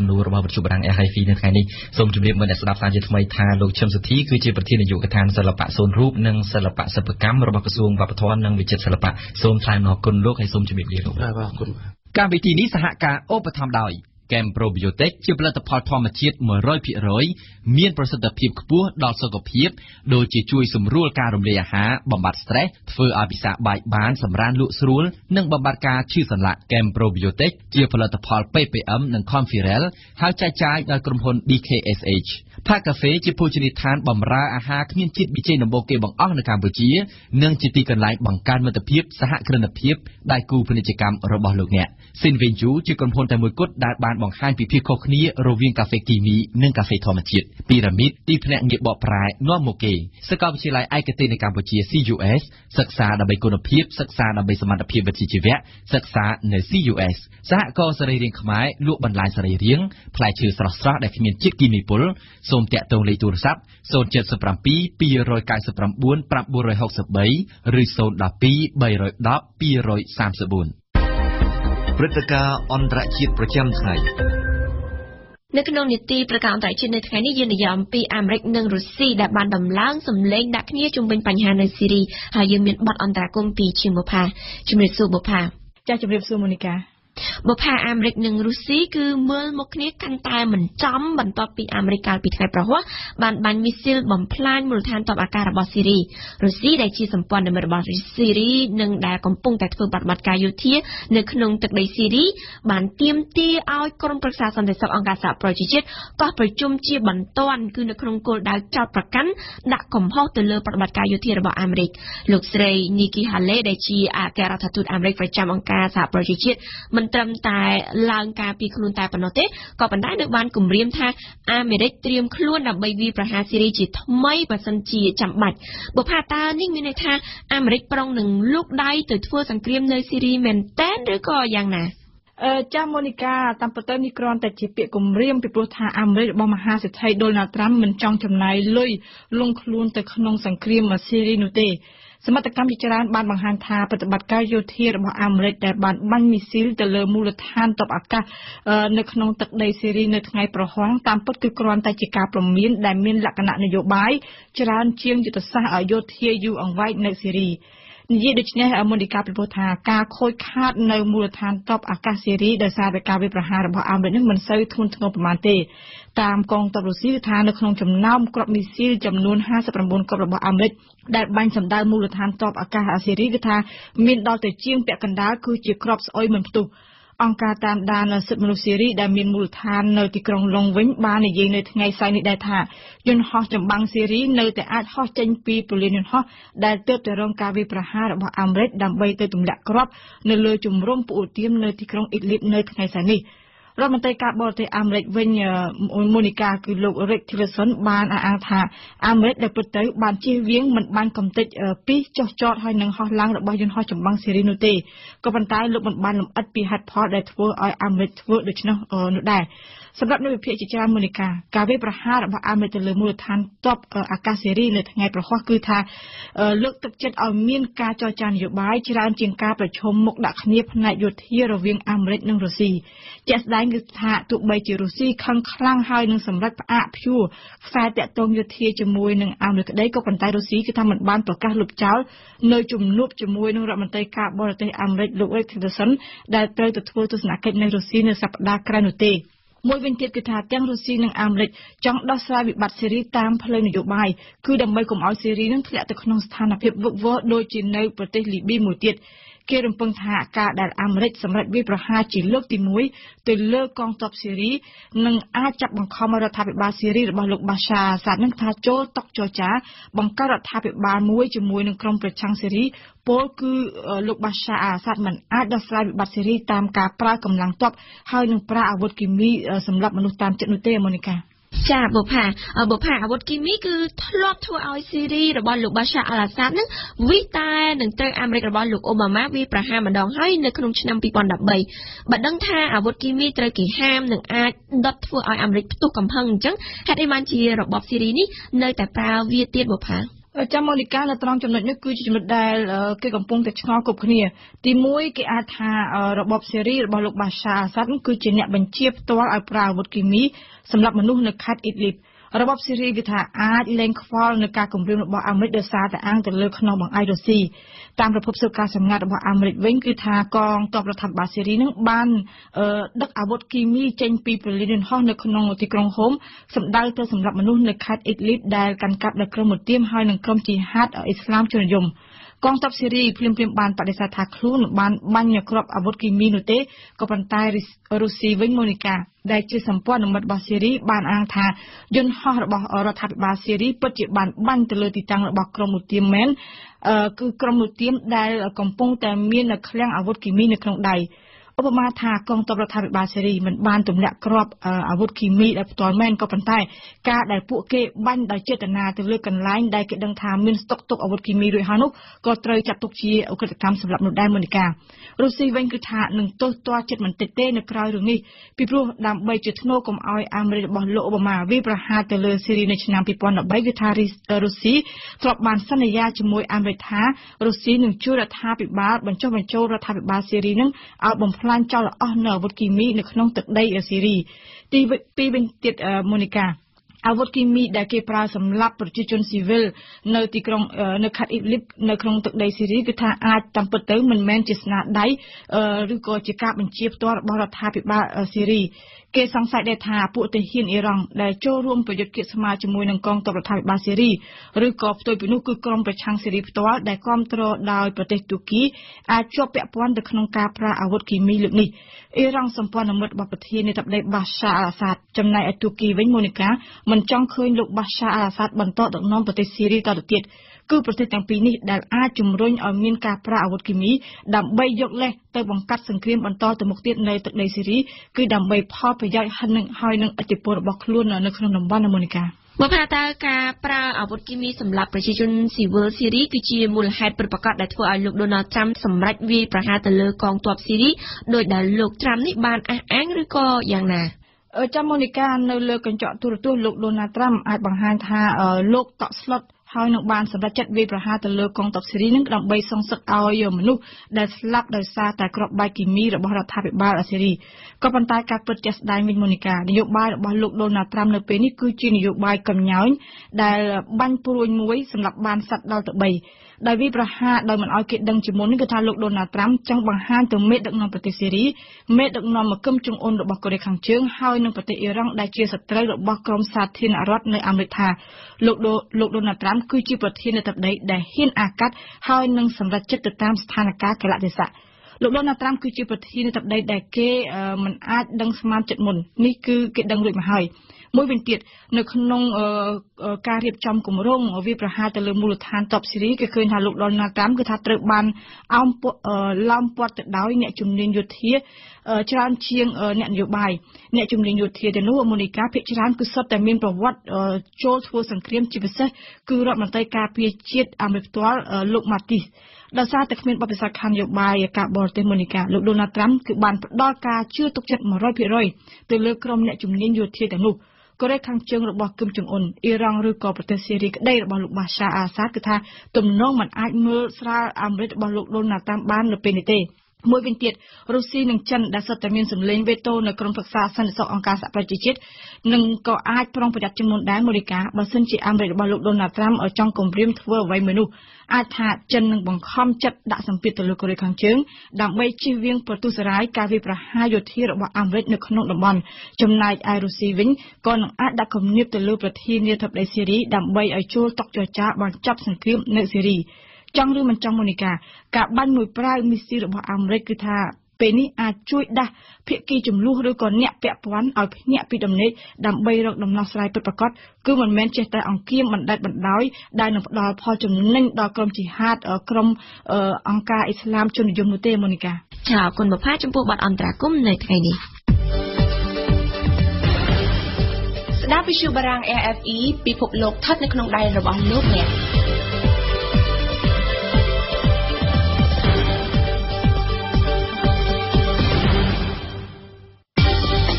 សំណួររបស់វិទ្យុបារាំង R F I នៅថ្ងៃនេះសូមជម្រាបមើលអ្នកស្ដាប់តាមជាថ្មីថាលោកឈឹមសុធីគឺជាប្រធាននាយកដ្ឋានសិល្បៈសូនរូបនិងសិល្បៈសិប្បកម្មរបស់ក្រសួងវប្បធម៌និងវិចិត្រសិល្បៈសូមថ្លែងអរគុណលោកហើយសូមជម្រាបលាលោកបាទអរគុណកម្មវិធីនេះសហការឧបត្ថម្ភដោយCambodia ជាផលិតផលធម្មជាតិ one hundred percent មានប្រសិទ្ធភាពខ្ពស់ដល់សុខភាពដូចជាជួយសម្រួលការរំលាយអាហារបំបាត់ stress ធ្វើឲ្យពិសាបាយបានសម្រានលក់ស្រួលនិងបំបាត់ការឈឺសន្លាក់ Cambodia ជាផលិតផល P P M និង Conferel ហើយចែកចាយដោយក្រុមហ៊ុន D K S H ផាកាហ្វេជាភោជនីយដ្ឋានបម្រើអាហារគ្មានជាតិប៊ីចេងដំបូងគេបង្អស់នៅកម្ពុជានិងជាទីកន្លែងបង្កើនមិត្តភាពសហគ្រិនភាពដៃគូពាណិជ្ជកម្មរបស់លោកអ្នក Sinvenju ជាក្រុមហ៊ុនតែមួយគត់ដែលបានបង្ហាញពីភាពខុសគ្នារវាងកាហ្វេគីមីនិងកាហ្វេធម្មជាតិ Pyramid ទីភ្នាក់ងារបកប្រែនាំមកគេសាកលវិទ្យាល័យឯកទេសនៅកម្ពុជា C U S សិក្សាដើម្បីគុណភាពសិក្សាដើម្បីសមត្ថភាពវិជ្ជាជីវៈសិក្សានៅ C U S សហករណ៍សរីរាង្គខ្មែរលក់បន្លែសរីរាង្គផ្លែឈើស្រស់ៗដែលគ្មានជាតិគីមីពុលសូមតាក់ទងលេខទូរស័ព្ទ zero seven seven two nine nine nine six threeឬ zero one two three one zero two three four ព្រឹត្តិការណ៍អន្តរជាតិប្រចាំថ្ងៃនៅក្នុងនីតិប្រកាសអន្តរជាតិនៅថ្ងៃនេះយើងនិយាយអំពីអាមេរិកនិងរុស្ស៊ីដែលបានដំឡើងសម្លេងដាក់គ្នាជុំវិញបញ្ហានៅស៊ីរីហើយយើងមានបទអន្តរាគមន៍ពីជាងបុផាជំរាបសួរបុផាចាជំរាបសួរមូនីកាបុផាអាមេរិកនិងរុស្ស៊ីគឺមើលមកគ្នាកាន់តែមិនចំបន្ទាប់ពីអាមេរិកកាលពីថ្ងៃប្រហ័សបានបាញ់មីស៊ីលបំផ្លាញមូលដ្ឋានទ័ពអាកាសរបស់ស៊ីរីរុស្ស៊ីដែលជាសម្ព័ន្ធមិត្តរបស់ស៊ីរីនិងដែលកំពុងតែធ្វើបដិបត្តិការយោធានៅក្នុងទឹកដីស៊ីរីបានទាមទារឲ្យក្រុមប្រឹក្សាសន្តិសុខអង្គការសហប្រជាជាតិកោះប្រជុំជាបន្ទាន់គឺនៅក្នុងគោលដៅចោទប្រកាន់ដាក់កំហុសទៅលើបដិបត្តិការយោធារបស់អាមេរិកលោកស្រី Nikki Haley ដែលជាអគ្គរដ្ឋទូតអាមេរិកប្រចាំអង្គការសហប្រជាជាតិមិនត្រឹមតែឡើងការពីខ្លួនតែប៉ុណ្ណោះទេក៏ប៉ុន្តែនៅបានគម្រាមថាអាមេរិកត្រៀមខ្លួនដើម្បីវាយប្រហារស៊ីរីជាថ្មីបើសិនជាចាំបាច់បុផាតានេះមានន័យថាអាមេរិកប្រុងនឹងលូកដៃទៅធ្វើសង្គ្រាមនៅស៊ីរីមែនតែនឬក៏យ៉ាងណាអឺចាម៉ូនីកាតាមពិតទៅនេះគ្រាន់តែជាពាក្យគម្រាមពីព្រោះថាអាមេរិករបស់មហាសេដ្ឋីដូណាល់ត្រាំមិនចង់ចំណាយលុយលង់ខ្លួនទៅក្នុងសង្គ្រាមស៊ីរីនោះទេសមត្ថកម្មជាច្រើនបានបង្ហាញថាប្រតិបត្តិការយោធារបស់អាមេរិកដែលបានបាញ់មីស៊ីលទៅលើមូលដ្ឋានទ័ពអាកាសនៅក្នុងទឹកដីស៊ីរីនៅថ្ងៃប្រហ័សតាមពិតគឺគ្រាន់តែជាការព្រមានដែលមានលក្ខណៈនយោបាយច្រើនជាងយុទ្ធសាស្ត្រយោធាយូរអង្វែងនៅស៊ីរីនិយាយដូច្នេះមូនីកាពីព្រោះថាការខូចខាតនៅមូលដ្ឋានទ័ពអាកាសស៊ីរីដោយសារតែការវាយប្រហាររបស់អាមេរិកនេះមិនសូវធ្ងន់ធ្ងរប៉ុន្មានទេតាមកងទ័ពរុស្ស៊ីថានៅក្នុងចំណោមគ្រាប់មីស៊ីលចំនួនห้าสิบnineគ្រាប់របស់អាមេរិកដែលបាញ់សម្ដៅមូលដ្ឋានទ័ពអាកាសអាស៊ីរីគឺថាមានដល់ទៅជាងពាក់កណ្ដាលគឺជាគ្រាប់ស្អុយមិនផ្ទុះអង្គការតាមដានសិទ្ធិមនុស្សស៊ីរីដែលមានមូលដ្ឋាននៅទីក្រុងឡុងវិញបាននិយាយនៅថ្ងៃស្អែកនេះដែរថាយន្តហោះចម្បាំងស៊ីរីនៅតែអាចហោះចេញពីពលានយន្តហោះដែលទើបតែរងការវាយប្រហាររបស់អាមេរិកដើម្បីទៅទម្លាក់គ្រាប់នៅលើជំរំពូទៀមនៅទីក្រុងអ៊ីដលីបនៅថ្ងៃស្អែកនេះរដ្ឋមន្ត្រីការបរទេសអាមេរិកវិញមូនីកាគឺលោក Rick Tillerson បានអះអាងថាអាមេរិកដែលពិតទៅបានជៀសវាងមិនបានកំទេចពីចុះចតហើយនឹងហោះឡើងរបស់យន្តហោះចម្បាំងស៊េរីនោះទេក៏ប៉ុន្តែលោកមិនបានលម្អិតពីហេតុផលដែលធ្វើឲ្យអាមេរិកធ្វើដូច្នោះនោះដែរសម្រាប់នៅវិភាគជាច្រើនមូនីកាការវាយប្រហាររបស់អាមេរិកទៅលើមូលដ្ឋានទ័ពអាកាសស៊េរីនៅថ្ងៃប្រហ័សគឺថាលើកទឹកចិត្តឲ្យមានការចរចានយោបាយច្រើនជាងការប្រជុំមុខដាក់គ្នាផ្នែកយោធារវាងអាមេរិកនិងរុស្ស៊ីជាក់ស្ដែងគឺថាទោះបីជារុស្ស៊ីខឹងខ្លាំងហើយនឹងសម្រេចផ្អាកព្យួរខ្សែតាក់ទងយោធាជាមួយនឹងអាមេរិកក្តីក៏ប៉ុន្តែរុស្ស៊ីគឺថាមិនបានប្រកាសលុបចោលនៅជំនួបជាមួយនឹងរដ្ឋមន្ត្រីការបរទេសអាមេរិកលោក Rick Tillerson ដែលត្រូវទៅធ្វើទស្សនកិច្ចនៅរុស្ស៊ីនៅសប្តាហ៍ក្រោយនោះទេមួយវិញទៀតគឺថាទាំងរុស្ស៊ីនិងអាមេរិកចង់ដោះស្រាយវិបត្តិស៊េរីតាមផ្លូវនយោបាយគឺដើម្បីកុំឲ្យស៊េរីនឹងធ្លាក់ទៅក្នុងស្ថានភាពវឹកវរដូចជានៅប្រទេសលីប៊ីមួយទៀតគេរំពឹងថាការដែលអាមេរិកសម្រេចវាយប្រហារជាលើកទីមួយទៅលើកងទ័ពស៊េរីនឹងអាចចាប់បង្ខំរដ្ឋាភិបាលស៊េរីរបស់លោកបាសាអាសាដនឹងថាចូលតុចរចាបង្កើតរដ្ឋាភិបាលមួយជាមួយនឹងក្រុមប្រឆាំងស៊េរីពលគឺលោកបាសាអាសាដមិនអាចដោះស្រាយវិបត្តិស៊េរីតាមការប្រើកម្លាំងទ័ពហើយនឹងប្រើអាវុធគីមីសម្រាប់មនុស្សតាមចិត្តនោះទេម៉ូនីកាចាបុផាបុផាអាវុធគីមីគឺធ្លាប់ធ្វើឲ្យស៊ីរីរបស់លោកបាសាអាឡាសាដនឹងវិតែនឹងត្រូវអាមេរិករបស់លោកអូបាម៉ាវាប្រហារម្ដងហើយនៅក្នុងឆ្នាំtwo thousand thirteenបើដឹងថាអាវុធគីមីត្រូវគេហាមនឹងអាចដុតធ្វើឲ្យអាមេរិកផ្ទុះកំហឹងអញ្ចឹងហេតុអីបានជារបបស៊ីរីនេះនៅតែប្រើវាទៀតបុផាចាំម៉ូនីកានៅត្រង់ចំណុចនេះគឺជាចំណុចដែលគេកំពុងតែឆ្ងល់គ្រប់គ្នាទីមួយគេអាចថារបបសេរីរបស់លោកបាសាអាសាត់គឺជាអ្នកបញ្ជាផ្ទាល់ឲ្យប្រើអាវុធគីមីសម្រាប់មនុស្សនៅខេត្តអ៊ីដលីបរបបសេរីគឺថាអាចលែងខ្វល់នឹងការគម្រាមរបស់អាមេរិកដោយសារតែអាំងទៅលើខ្នងបង្អែករុស្ស៊ីតាមប្រភពស៊ើបការសម្ងាត់របស់អាមេរិកវិញគឺថាកងទ័ពរដ្ឋាភិបាលសេរីនឹងបានដឹកអាវុធគីមីចេញពីប្រលានយន្តហោះនៅក្នុងទីក្រុងហូមសម្ដៅទៅសម្រាប់មនុស្សនៅខេត្តអ៊ីដលីបដែលកាន់កាប់ដោយក្រុមមុទាមហើយនឹងក្រុមជីហាតអ៊ីស្លាមជននិយមកងទ័ពសេរីភ្លាមៗបានបដិសេធថាខ្លួនបានបាញ់គ្រាប់អាវុធគីមីនោះទេក៏ប៉ុន្តែរុស្ស៊ីវិញម៉ូនីកាដែលជាសម្ព័ន្ធមិត្តរបស់សេរីបានអាងថាយន្តហោះរបស់រដ្ឋាភិបាលសេរីពិតជាបានបាញ់ទៅលើទីតាំងរបស់ក្រុមមុទាមមែនគឺក្រុមមុទាមដែលកំពុងតែមានឃ្លាំងអាវុធគីមីនៅក្នុងដៃឧបមាថាកងទ័ពរដ្ឋាភិបាលសេរីមិនបានទម្លាក់គ្រាប់អាវុធគីមីដែលផ្ទាល់មែនក៏ប៉ុន្តែការដែលពួកគេបាញ់ដោយចេតនាទៅលើកន្លែងដែលគេដឹងថាមានស្តុកទុកអាវុធគីមីរួចហើយនោះក៏ត្រូវចាត់ទុកជាអក្រិតកម្មសម្រាប់នោះដែរម៉ូនីការុស្ស៊ីវិញគឺថានឹងទោសទាល់ចិត្តមិនតិចទេនៅក្រៅរឿងនេះពីព្រោះដើម្បីជាធ្នូកុំឲ្យអាមេរិករបស់លោកអូបាម៉ាវាប្រហារទៅលើសេរីនៅឆ្នាំពីរពាន់ដប់បីគឺថារុស្ស៊ីធ្លាប់បានសន្យាជាមួយអាមេរិកថារុស្ស៊ីនឹងជួយរដ្ឋាភិបាលបញ្ចុះបញ្ចូលរដ្ឋាភិបាលសេរីនឹងឲ្យបំផ្លាញចោលអស់នៅអាវុធគីមីនៅក្នុងទឹកដីសេរីទីពីរវិញទៀតម៉ូនីកាអាវុធគីមីដែលគេប្រើសម្រាប់ប្រជាជនស៊ីវិលនៅទីក្រុងនៅខេត្តអ៊ីដលីបនៅក្នុងទឹកដីសេរីគឺថាអាចតាមពិតទៅមិនមែនជាស្នាដៃឬក៏ជាការបញ្ជាផ្ទាល់របស់រដ្ឋាភិបាលសេរីគេសង្ស័យដែរថាពួកទាហានអ៊ីរ៉ង់ដែលចូលរួមប្រយុទ្ធគៀកស្មារជាមួយនឹងកងទ័ពរដ្ឋាភិបាលសេរីឬក៏ផ្ទុយពីនោះគឺក្រុមប្រឆាំងសេរីផ្ទាល់ដែលគ្រប់គ្រងដោយប្រទេសទូគីអាចជាប់ពាក់ព័ន្ធទៅក្នុងការប្រើអាវុធគីមីលើកនេះអ៊ីរ៉ង់សម្ព័ន្ធមិត្តរបស់ប្រធានាធិបតីបាសាអាសាដចំណែកឯទូគីវិញម៉ូនីកាមិនចង់ឃើញលោកបាសាអាសាដបន្តដឹកនាំប្រទេសសេរីតទៅទៀតគឺប្រទេសទាំងពីរនេះដែលអាចជំរុញឲ្យមានការប្រើអាវុធគីមីដើម្បីយកលេសទៅបង្កាត់សង្គ្រាមបន្តទៅមុខទៀតនៅទឹកដីសេរីគឺដើម្បីផលប្រយោជន៍ហើយនឹងឥទ្ធិពលរបស់ខ្លួននៅក្នុងតំបន់ម៉ូនីកាមកថាតើការប្រើអាវុធគីមីសម្រាប់ប្រជាជនស៊ីវិលសេរីគឺជាមូលហេតុពិតប្រាកដដែលធ្វើឲ្យលោកដូណាល់ត្រាំសម្រេចវាយប្រហារទៅលើកងទ័ពសេរីដោយដែលលោកត្រាំនេះបានអះអាងឬក៏យ៉ាងណាចាំម៉ូនីកានៅលើកញ្ចក់ទូរទស្សន៍លោកដូណាល់ត្រាំអាចបង្ហាញថាលោកតក់ស្លុតហើយនឹងបានសម្រេចចិត្តវាយប្រហារទៅលើកងទ័ពសេរីនឹងដើម្បីសងសឹកឲ្យមនុស្សដែលស្លាប់ដោយសារតែគ្រាប់បែកគីមីរបស់រដ្ឋាភិបាលសេរីក៏ប៉ុន្តែការពិតជាក់ស្ដែងវិញម៉ូនីកានយោបាយរបស់លោកដូណាល់ត្រាំនៅពេលនេះគឺជានយោបាយកំញោញដែលបាញ់ព្រួយមួយសម្រាប់បានសត្វដល់ទៅបីដោយវាប្រហារដោយមិនឲ្យគេដឹងជាមុននេះគឺថាលោកដូណាល់ត្រាំចង់បង្ហាញទៅមេដឹកនាំប្រទេសសេរីមេដឹកនាំមកគឹមចុងអ៊ុនរបស់កូរ៉េខាងជើងហើយនឹងប្រទេសអ៊ីរ៉ង់ដែលជាសត្រូវរបស់ក្រុមសាធារណរដ្ឋនៅអាមេរិកថាលោកលោកដូណាល់ត្រាំគឺជាប្រធានាធិបតីដែលហ៊ានអាកាត់ហើយនឹងសម្រេចចិត្តទៅតាមស្ថានភាពកលៈទេសៈលោកដូណាល់ត្រាំគឺជាប្រធានាធិបតីដែលគេមិនអាចដឹងស្មានចិត្តមុននេះគឺគេដឹងរួចមកហើយមួយវិញទៀតនៅក្នុងការរៀបចំគម្រោងវាប្រហារទៅលើមូលដ្ឋានទ័ពសេរីគេឃើញថាលោកដូណាល់ត្រាំគឺថាត្រូវបានអោបឡោមព័ទ្ធទៅដោយអ្នកជំនាញយោធាច្រើនជាងអ្នកនយោបាយអ្នកជំនាញយោធាទាំងនោះម៉ូនីកាភាគច្រើនគឺសុទ្ធតែមានប្រវត្តិចូលធ្វើសង្គ្រាមជាពិសេសគឺរដ្ឋមន្ត្រីការពារជាតិអាមេរិកផ្ទាល់លោកម៉ាទីសដោយសារតែគ្មានបទពិសោធន៍ខាងនយោបាយការបរទេសម៉ូនីកាលោកដូណាល់ត្រាំគឺបានផ្ដល់ការជឿទុកចិត្ត một trăm phần trăm ទៅលើក្រុមអ្នកជំនាញយោធាទាំងនោះកូរ៉េខាងជើងរបស់គឹមចុងអ៊ុនអ៊ីរ៉ង់ឬក៏ប្រទេសសេរីក្តីរបស់លោកបាសាអាសាដគឺថាទំនងមិនអាចមើលស្រាលអាមេរិករបស់លោកដូណាល់ត្រាំបាននៅពេលនេះទេមួយវិញទៀតរុស្ស៊ីនិងចិនដែលសុទ្ធតែមានសម្លេងវេតូនៅក្រុមប្រឹក្សាសន្តិសុខអង្គការសហប្រជាជាតិនឹងក៏អាចប្រុងប្រយ័ត្នជាងមុនដែរម៉ូនីកាបើសិនជាអាមេរិករបស់លោកដូណាល់ត្រាំចង់គម្រាមធ្វើអ្វីមួយនោះអាចថាចិននឹងបង្ខំចិត្តដាក់សម្ពាធទៅលើកូរ៉េខាងជើងដើម្បីជៀសវាងប្រទុសរាយការវាយប្រហារយោធារបស់អាមេរិកនៅក្នុងតំបន់ចំណែកឯរុស្ស៊ីវិញក៏នឹងអាចដាក់គំនាបទៅលើប្រធានាធិបតីសេរីដើម្បីឲ្យចូលតុចរចាបញ្ចប់សង្គ្រាមនៅសេរីចង់ឬមិនចង់ម៉ូនីកាការបាញ់មួយប្រាវមីស៊ីលរបស់អាមេរិកគឺថាពេលនេះអាចជួយដាស់ភាគីចំនួនឬក៏អ្នកពាក់ព័ន្ធឲ្យភ្ញាក់ពីដំណេកដើម្បីរកដំណោះស្រាយពិតប្រាកដគឺមិនមែនចេះតែអង្គៀមបណ្ដេតបណ្ដោយដែលនឹងផ្ដល់ផលចំណេញដល់ក្រុមជីហាតក្រុមអង្គការអ៊ីស្លាមជននិយមនោះទេម៉ូនីកាចាអរគុណបផាចំពោះបទអន្តរាគមន៍នៅថ្ងៃនេះស្ដាប់វិទ្យុបារាំង R F I ពិភពលោកស្ថិតនៅក្នុងដៃរបស់លោកអ្នក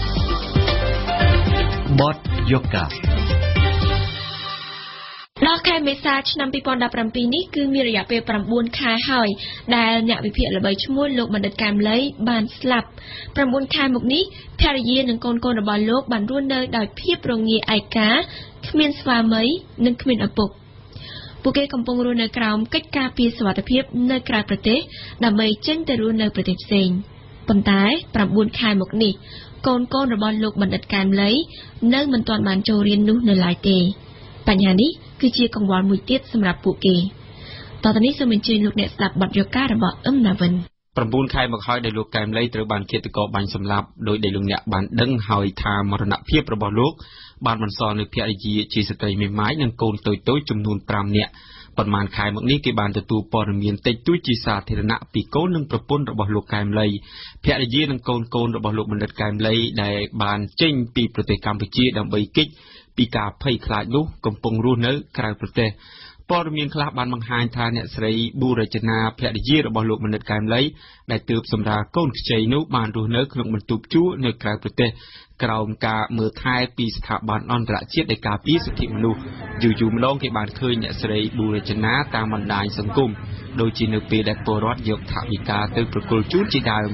បទយូហ្គាដល់ខខែមេសាឆ្នាំពីរពាន់ដប់ប្រាំពីរនេះគឺមានរយៈពេលប្រាំបួនខែហើយដែលអ្នកវិភាគល្បីឈ្មោះលោកបណ្ឌិតកែមលីបានស្លាប់ប្រាំបួនខែមកនេះភរិយានិងកូនកូនរបស់លោកបានរស់នៅដោយភាពរងាឯកាគ្មានស្វាមីនិងគ្មានឪពុកពួកគេកំពុងរស់នៅក្រោមកិច្ចការពារសុវត្ថិភាពនៅក្រៅប្រទេសដើម្បីចេញទៅរស់នៅប្រទេសផ្សេងប៉ុន្តែប្រាំបួនខែមកនេះកូនកូនរបស់លោកបណ្ឌិតកែមលីនៅមិនទាន់បានចូលរៀននោះនៅឡើយទេបញ្ហានេះគឺជាកង្វល់មួយទៀតសម្រាប់ពួកគេតទៅនេះសូមអញ្ជើញលោកអ្នកស្ដាប់បទយការបស់អឹមណាវិនប្រាំបួនខែមកហើយដែលលោកកែមលីត្រូវបានឃាតករបាញ់សម្លាប់ដោយដែលលោកអ្នកបានដឹងហើយថាមរណភាពរបស់លោកបានបន្សល់នៅភរិយាជាស្ត្រីមេម៉ាយនិងកូនតូចៗចំនួនប្រាំនាក់ប៉ុន្មានខែមកនេះគេបានទទួលព័ត៌មានតិចតួចជាសាធារណៈពីកូននិងប្រពន្ធរបស់លោកកែមលីភរិយានិងកូនកូនរបស់លោកបណ្ឌិតកែមលីដែលបានចេញពីប្រទេសកម្ពុជាដើម្បីគេចពីការភ័យខ្លាចនោះកំពុងរស់នៅក្រៅប្រទេសព័ត៌មានខ្លះបានបង្ហាញថាអ្នកស្រីប៊ូរចនាភរិយារបស់លោកបណ្ឌិតកែមលីដែលទើបសម្រាលកូនខ្ចីនោះបានរស់នៅក្នុងបន្ទប់ជួលនៅក្រៅប្រទេសក្រោមការមើលថែពីស្ថាប័នអន្តរជាតិដែលការពារសិទ្ធិមនុស្សយូរយូរម្ដងគេបានឃើញអ្នកស្រីប៊ូរចនាតាមបណ្ដាញសង្គមដូចជានៅពេលដែលពលរដ្ឋយកថវិកាទៅប្រគល់ជូនជាដើម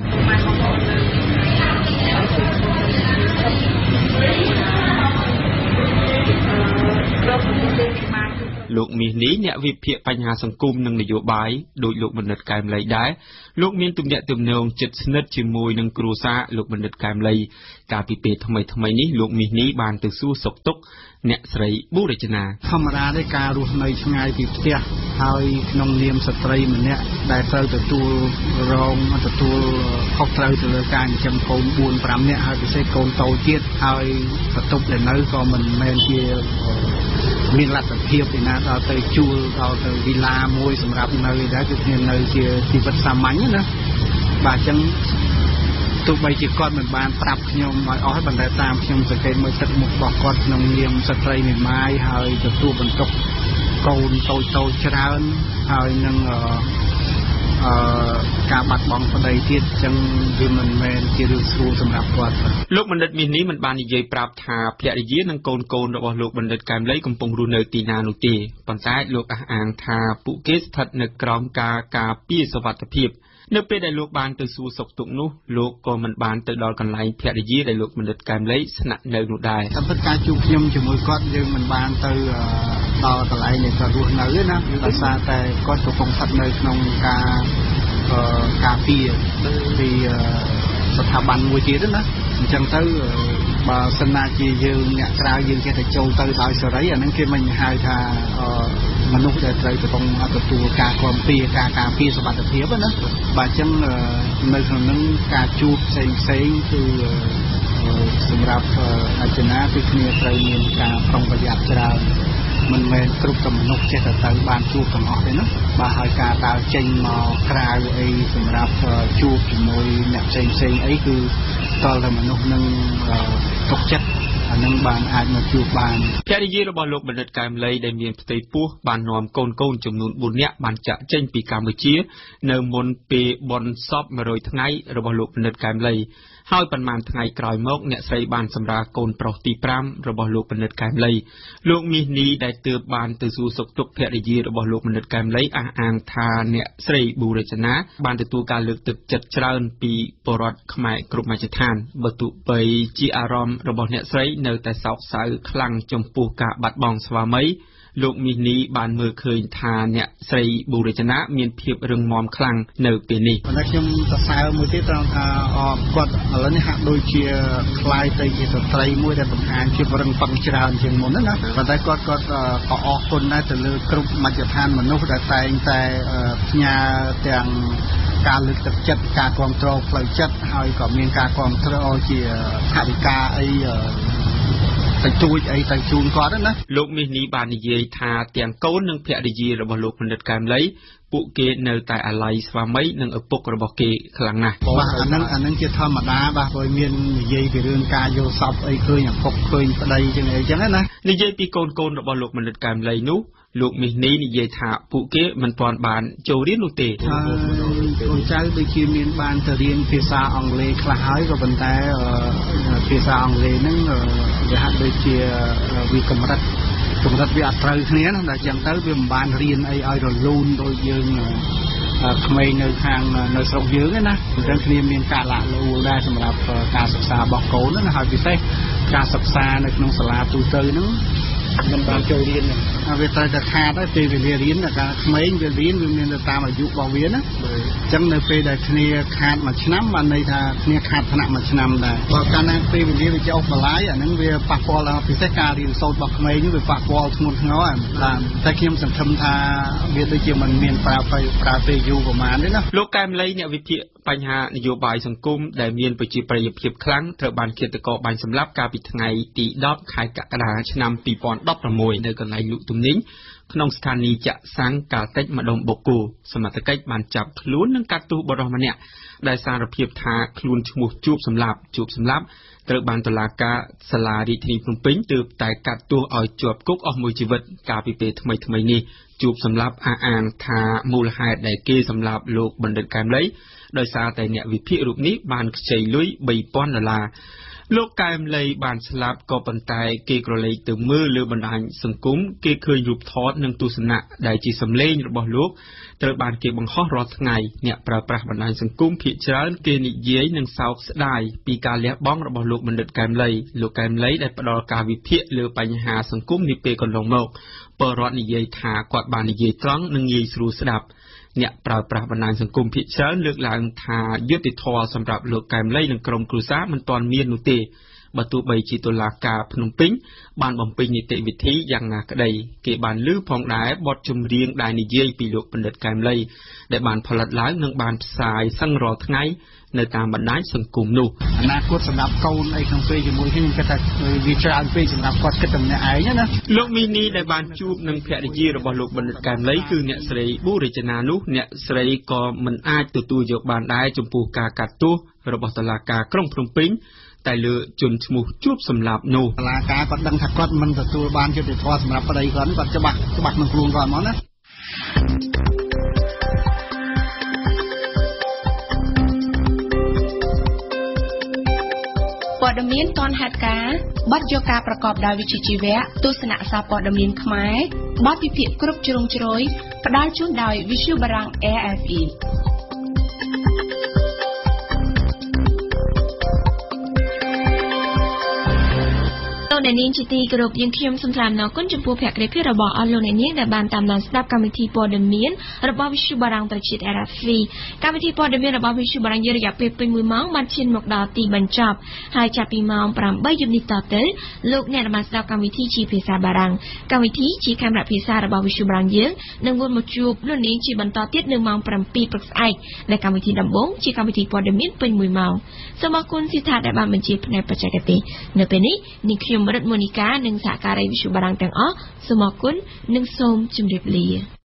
លោកមាសនេះអ្នកវិភាគបញ្ហាសង្គមនិងនយោបាយដោយលោកបណ្ឌិតកែមលីដែរលោកមានទំនាក់ទំនងជិតស្និទ្ធជាមួយនឹងគ្រួសារលោកបណ្ឌិតកែមលីកាលពីពេលថ្មីថ្មីនេះលោកមាសនេះបានទៅសួរសុខទុក្ខអ្នកស្រីប៊ូរចនាធម្មតាទេការរស់នៅឆ្ងាយពីផ្ទះហើយក្នុងនាមស្ត្រីម្នាក់ដែលត្រូវទទួលរងទទួលខុសត្រូវទៅលើការចិញ្ចឹមកូនបួន ប្រាំនាក់ហើយពិសេសកូនតូចទៀតហើយបន្ទប់ដែលនៅក៏មិនមែនជាមានលទ្ធភាពពីណាដល់ទៅជួលដល់ទៅវិឡាមួយសម្រាប់នៅដែរគឺគ្នានៅជាជីវិតសាមញ្ញណាបាទអញ្ចឹងទោះបីជាគាត់មិនបានប្រាប់ខ្ញុំឲ្យអស់ប៉ុន្តែតាមខ្ញុំសង្កេតមើលទឹកមុខរបស់គាត់ក្នុងនាមស្ត្រីមេម៉ាយហើយទទួលបន្ទុកកូនតូចតូចច្រើនហើយនឹងអឺការបាត់បង់ប្តីទៀតអញ្ចឹងវាមិនមែនជារឿងស្រួលសម្រាប់គាត់លោកបណ្ឌិតមាសនេះមិនបាននិយាយប្រាប់ថាភរិយានិងកូនកូនរបស់លោកបណ្ឌិតកែមលីកំពុងរស់នៅទីណានោះទេប៉ុន្តែលោកអះអាងថាពួកគេស្ថិតនៅក្រោមការការពារសុវត្ថិភាពនៅពេលដែលលោកបានទៅសួរសុខទុក្ខនោះលោកក៏មិនបានទៅដល់កន្លែងភរិយាដែលលោកបណ្ឌិតកែមលីស្នាក់នៅនោះដែរតាមពិតការជួបខ្ញុំជាមួយគាត់យើងមិនបានទៅដល់កន្លែងដែលគាត់រស់នៅទេណាដោយសារតែគាត់កំពុងស្ថិតនៅក្នុងការការពារពីស្ថាប័នមួយទៀតណាអញ្ចឹងទៅបើសិនណាជាយើងអ្នកក្រៅយើងចេះតែចូលទៅដោយសេរីអាហ្នឹងគេមិនហៅថាមនុស្សដែលត្រូវកំពុងទទួលការគាំពារការការពារសុវត្ថិភាពណាបាទអញ្ចឹងនៅក្នុងហ្នឹងការជួបផ្សេងផ្សេងគឺសម្រាប់អាជនាគឺគ្នាត្រូវមានការប្រុងប្រយ័ត្នច្រើនមិនមែនគ្រប់តែមនុស្សចេះតែទៅបានជួបទាំងអស់ទេណាបាទហើយការដើរចេញមកក្រៅអីសម្រាប់ជួបជាមួយអ្នកផ្សេងផ្សេងអីគឺតលតែមនុស្សនឹងទុកចិត្តអានឹងបានអាចមកជួបបានភរិយារបស់លោកបណ្ឌិតកែមលីដែលមានផ្ទៃពោះបាននាំកូនកូនចំនួនបួននាក់បានចាក់ចេញពីកម្ពុជានៅមុនពេលបុណ្យសពមួយរយថ្ងៃរបស់លោកបណ្ឌិតកែមលីហើយប៉ុន្មានថ្ងៃក្រោយមកអ្នកស្រីបានសម្រាលកូនប្រុសទីប្រាំរបស់លោកបណ្ឌិតកែមលីលោកមាសនេះដែលទើបបានទៅសួរសុខទុក្ខភរិយារបស់លោកបណ្ឌិតកែមលីអះអាងថាអ្នកស្រីប៊ូរចនាបានទទួលការលើកទឹកចិត្តច្រើនពីពលរដ្ឋខ្មែរគ្រប់មជ្ឈដ្ឋានបើទោះបីជាអារម្មណ៍របស់អ្នកស្រីនៅតែសោកសៅខ្លាំងចំពោះការបាត់បង់ស្វាមីលោកមាសនេះបានមើលឃើញថាអ្នកស្រីប៊ូរចនាមានភាពរឹងមាំខ្លាំងនៅពេលនេះប៉ុន្តែខ្ញុំសរសើរមួយទៀតត្រង់ថាគាត់ឥឡូវនេះហាក់ដូចជាคล้ายទៅជាស្ត្រីមួយដែលបង្ហាញភាពរឹងប៉ឹងច្រើនជាងមុនណាប៉ុន្តែគាត់គាត់ក៏អរគុណដែរទៅលើគ្រប់មជ្ឈដ្ឋានមនុស្សដែលតែងតែផ្ញើទាំងការលើកទឹកចិត្តការគ្រប់គ្រងផ្លូវចិត្តហើយក៏មានការគ្រប់គ្រងជាថវិកាអីទៅជួយអីទៅជូនគាត់ណាលោកមាសនេះបាននិយាយថាទាំងកូននិងភរិយារបស់លោកបណ្ឌិតកែមលីពួកគេនៅតែអាល័យស្វាមីនិងឪពុករបស់គេខ្លាំងណាស់បាទអានឹងអានឹងជាធម្មតាបាទព្រោះមាននិយាយពីរឿងការយកសពអីឃើញឪពុកឃើញប្តីចឹងអីចឹងណានិយាយពីកូនកូនរបស់លោកបណ្ឌិតកែមលីនោះលោកមាសនេះនិយាយថាពួកគេមិនទាន់បានចូលរៀននោះទេកូនចៅដូចជាមានបានទៅរៀនភាសាអង់គ្លេសខ្លះហើយក៏ប៉ុន្តែភាសាអង់គ្លេសហ្នឹងវាហាក់ដូចជាវាកម្រិតកម្រិតវាអត់ត្រូវគ្នាណាតែចឹងទៅវាមិនបានរៀនអីឲ្យរលូនដូចយើងក្មេងនៅខាងនៅស្រុកយើងណាអញ្ចឹងគ្នាមានការលាក់លូលដែរសម្រាប់ការសិក្សារបស់កូនណាហើយពិសេសការសិក្សានៅក្នុងសាលាទូទៅហ្នឹងមិនបានចូលរៀនវាត្រូវតែខាតហើយពេលវេលារៀនការក្មេងវារៀនវាមានទៅតាមអាយុរបស់វាណាអញ្ចឹងនៅពេលដែលគ្នាខាតមួយឆ្នាំបានន័យថាគ្នាខាតថ្នាក់មួយឆ្នាំដែរបើកាលណាពេលវេលាវាចុះបន្លាយអាហ្នឹងវាប៉ះពាល់ដល់ពិសេសការរៀនសូត្ររបស់ក្មេងវាប៉ះពាល់ធ្ងន់ធ្ងរបាទតែខ្ញុំសង្ឃឹមថាវាដូចជាមិនមានប្រើពេលប្រើពេលយូរប្រហែលទេណាលោកកែមលីអ្នកវិភាគបញ្ហានយោបាយសង្គមដែលមានប្រជាប្រិយភាពខ្លាំងត្រូវបានឃាតករបាញ់សម្លាប់កាលពីថ្ងៃទីដប់ខែកក្កដាឆ្នាំពីរពាន់ដប់ប្រាំមួយនៅកន្លែងលក់ទំនិញក្នុងស្ថានីយ៍ចាក់សាំងកាល់តិចម្ដុំបូកូសមត្ថកិច្ចបានចាប់ខ្លួននិងកាត់ទោសបុរសម្នាក់ដែលសារភាពថាខ្លួនឈ្មោះជួបសម្លាប់ជួបសម្លាប់ត្រូវបានតុលាការសាលារាជធានីភ្នំពេញទើបតែកាត់ទោសឲ្យជាប់គុកអស់មួយជីវិតកាលពីពេលថ្មីថ្មីនេះជួបសម្លាប់អះអាងថាមូលហេតុដែលគេសម្លាប់លោកបណ្ឌិតកែមលីដោយសារតែអ្នកវិភាគរូបនេះបានខ្ចីលុយបីពាន់ដុល្លារលោកកែមលីបានស្លាប់ក៏ប៉ុន្តែគេក្រឡេកទៅមើលលើបណ្ដាញសង្គមគេឃើញរូបថតនិងទស្សនៈដែលជាសម្លេងរបស់លោកត្រូវបានគេបង្ហោះរាល់ថ្ងៃអ្នកប្រើប្រាស់បណ្ដាញសង្គមភាគច្រើនគេនិយាយនិងសោកស្ដាយពីការលះបង់របស់លោកបណ្ឌិតកែមលីលោកកែមលីដែលផ្ដល់ការវិភាគលើបញ្ហាសង្គមនាពេលកន្លងមកពលរដ្ឋនិយាយថាគាត់បាននិយាយត្រង់និងងាយស្រួលស្ដាប់អ្នកប្រើប្រាស់បណ្ដាញសង្គមភាគច្រើនលើកឡើងថាយុត្តិធម៌សម្រាប់លោកកែមលីនិងក្រុមគ្រួសារមិនទាន់មាននោះទេបើទោះបីជាតុលាការភ្នំពេញបានបំពេញនីតិវិធីយ៉ាងណាក្តីគេបានលើកផងដែរបទចម្រៀងដែលនិយាយពីលោកបណ្ឌិតកែមលីដែលបានផលិតឡើងនិងបានផ្សាយសឹងរាល់ថ្ងៃនៅតាមបណ្ដាញសង្គមនោះអនាគតសម្រាប់កូនអីក្នុងពេលជាមួយគ្នាខ្ញុំគិតថាវាច្រើនពេកសម្រាប់គាត់គិតតែម្នាក់ឯងណាលោកមីនីដែលបានជួបនឹងភរិយារបស់លោកបណ្ឌិតកែមលីគឺអ្នកស្រីប៊ូរចនានោះអ្នកស្រីក៏មិនអាចទទួលយកបានដែរចំពោះការកាត់ទោសរបស់តុលាការក្រុងភ្នំពេញតែលើជនឈ្មោះជួបសម្លាប់នោះតុលាការគាត់ដឹងថាគាត់មិនទទួលបានយុត្តិធម៌សម្រាប់ប្តីគាត់គាត់ច្បាស់ច្បាស់ក្នុងខ្លួនគាត់ហ្មងណាព័ត៌មានទាន់ហេតុការណ៍បទយកការប្រកបដោយវិជ្ជាជីវៈទស្សនៈសារព័ត៌មានខ្មែរបទវិភាគគ្រប់ជ្រុងជ្រោយផ្ដល់ជូនដោយវិទ្យុបារាំង R F Iអ្នកនាងជាទីគោរពយើងខ្ញុំសូមថ្លែងអំណរគុណចំពោះភក្ដីភាពរបស់អស់លោកអ្នកនាងដែលបានតាមដានស្ដាប់កម្មវិធីព័ត៌មានរបស់វិទ្យុបារាំងប្រជាជាតិ R F I កម្មវិធីព័ត៌មានរបស់វិទ្យុបារាំងរយៈពេលពេញមួយម៉ោងបានឈានមកដល់ទីបញ្ចប់ហើយចាប់ពីម៉ោងប្រាំបីយប់នេះតទៅលោកអ្នកបានស្ដាប់កម្មវិធីជាភាសាបារាំងកម្មវិធីជាកាមេរ៉ាភាសារបស់វិទ្យុបារាំងយើងនឹងវិលមកជួបលោកនាងជាបន្តទៀតនៅម៉ោងប្រាំពីរព្រឹកស្អែកដែលកម្មវិធីដំបូងជាកម្មវិធីព័ត៌មានពេញមួយម៉ោងសូមអរគុណស៊ីថាដែលបានបញ្ជាផ្នែកបច្ចេកទេសនៅពេលនេះនាងខ្ញុំរិទ្ធមូនីកានិងសហការីវិទ្យុបារាំងទាំងអស់សូមអរគុណនិងសូមជម្រាបលា